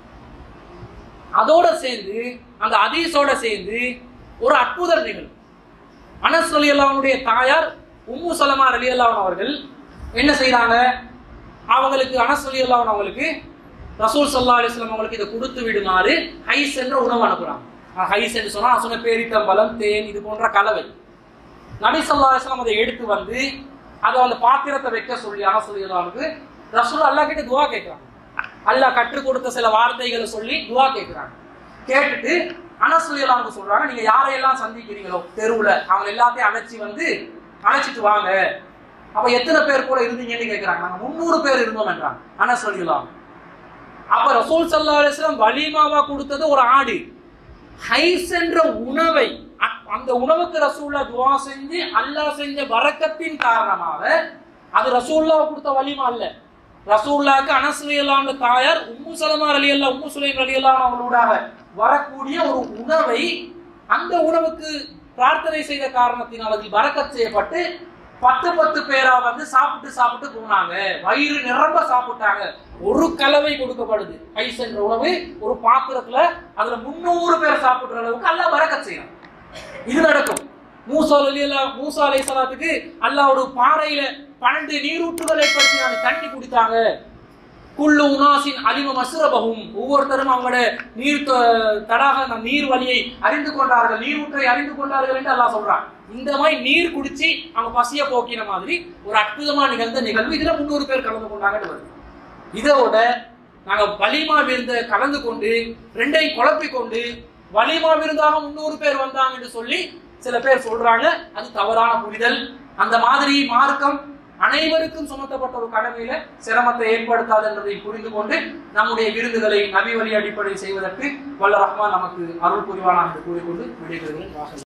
அதோட சேர்ந்து அந்த ஹதீஸோட சேர்ந்து ஒரு அற்புத நிகழ்வு. அனஸ் ரலியல்லாஹு அன்ஹுடைய தாயார் உம்மு சலமா ரலியல்லாஹு அன்ஹா அவர்கள் என்ன செய்யறாங்க? அவங்களுக்கு அனஸ் ரலியல்லாஹு அன்ஹு அவங்களுக்கு ரசூல் ஸல்லல்லாஹு அலைஹி வஸல்லம் அவங்களுக்கு இதை கொடுத்து விடுமாறு ஹைஸ் என்ற உணவு அனுப்புறாங்க. ஹைஸ் என்று சொன்னா சொன்ன பேரித்தம்பலம், தேன், இது போன்ற கலவை. நபி ஸல்லல்லாஹு அலைஹி வஸல்லம் அதை எடுத்து வந்து அதை அந்த பாத்திரத்தை வைக்க சொல்லி அனஸ் ரலியல்லாஹு அன்ஹுக்கு ரசூல் அல்லாஹ் கிட்ட துஆ கேட்கிறாங்க. அல்லாஹ் கற்றுக் கொடுத்த சில வார்த்தைகளை சொல்லி துஆ கேட்கிறாங்க. கேட்டுட்டு அனஸ் ரலியல்லாஹு அன்ஹு சொல்றாங்க, நீங்க யாரையெல்லாம் சந்திக்கிறீங்களோ தெருவுல அவங்க எல்லாத்தையும் அழைச்சி வந்து அழைச்சிட்டு வாங்க. அப்ப எத்தனை பேர் கூட இருந்தீங்கன்னு கேட்கிறாங்க. நாங்க முன்னூறு பேர் இருந்தோம் என்றாங்க அனஸ் ரலியல்லாஹு அன்ஹு. அப்ப ரசூல் ஸல்லல்லாஹு அலைஹி வஸல்லம் வலிமாவா கொடுத்தது ஒரு ஆடு. ஹைஸ் என்ற உணவை, அந்த உணவுக்கு ரசூலுல்லாஹ் துஆ செஞ்சு அல்லாஹ் செஞ்ச பரக்கத்தின் காரணமாக, அது ரசூலுல்லாஹ் கொடுத்த வலிமா அல்ல. ரசூலுல்லாஹ்க்கு அனஸ் ரலியல்லாஹு அன்ஹு தாயார் உம்மு சலமா ரலியல்லாஹு உம்மு சுலைம் ரலியல்லாஹு அன்ஹா அவர்களோட வரக்கூடிய ஒரு உணவை, அந்த உணவுக்கு பிரார்த்தனை செய்த காரணத்தினால் அதில் பரக்கத் செய்யப்பட்டு பத்து பத்து பேரா வந்து சாப்பிட்டு சாப்பிட்டு போனாங்க. வயிறு நிரம்ப சாப்பிட்டாங்க. ஒரு கலவை கொடுக்கப்படுது. ஹைஸ் என்ற உணவு ஒரு பாத்திரத்துல அதுல முன்னூறு பேர் சாப்பிடுற அளவுக்கு அல்லாஹ் பரக்கத் செய்யறான். இது நடக்கும். மூசா அலைஹிஸ்ஸலாம் மூசா அலைஹிஸ்ஸலாத்துக்கு அல்லாஹ் ஒரு பாறையில பன்னெண்டு நீரூற்றுகள் ஏற்படுத்தினாங்க, தண்ணி குடித்தாங்க. குல்லு உனாசின் அலிம மஸ்ரபஹும், ஒவ்வொருத்தரும் அவங்களோட நீர் தடாக அந்த நீர் வழியை அறிந்து கொண்டார்கள், நீரூற்றை அறிந்து கொண்டார்கள் என்று அல்லாஹ் சொல்றான். இந்த மாதிரி நீர் குடிச்சு அவங்க பசிய போக்கின மாதிரி ஒரு அற்புதமா நிகழ்ந்த நிகழ்வு. இதுல முன்னூறு பேர் கலந்து கொண்டாங்கன்னு வருது. இதோட நாங்க வலிமா விருந்த கலந்து கொண்டு ரெண்டையும் குழப்பிக் கொண்டு வலிமா விருந்தாக முன்னூறு பேர் வந்தாங்க என்று சொல்லி சில பேர் சொல்றாங்க. அது தவறான புரிதல். அந்த மாதிரி மார்க்கம் அனைவருக்கும் சுமத்தப்பட்ட ஒரு கடமையில சிரமத்தை ஏற்படுத்தாது என்பதை புரிந்து கொண்டு நம்முடைய விருந்துகளை நபி வழி அடிப்படையில் செய்வதற்கு வல்ல ரஹ்மான் நமக்கு அருள் புரிவானாக என்று கூறிக்கொண்டு விடைபெறுகிறேன்.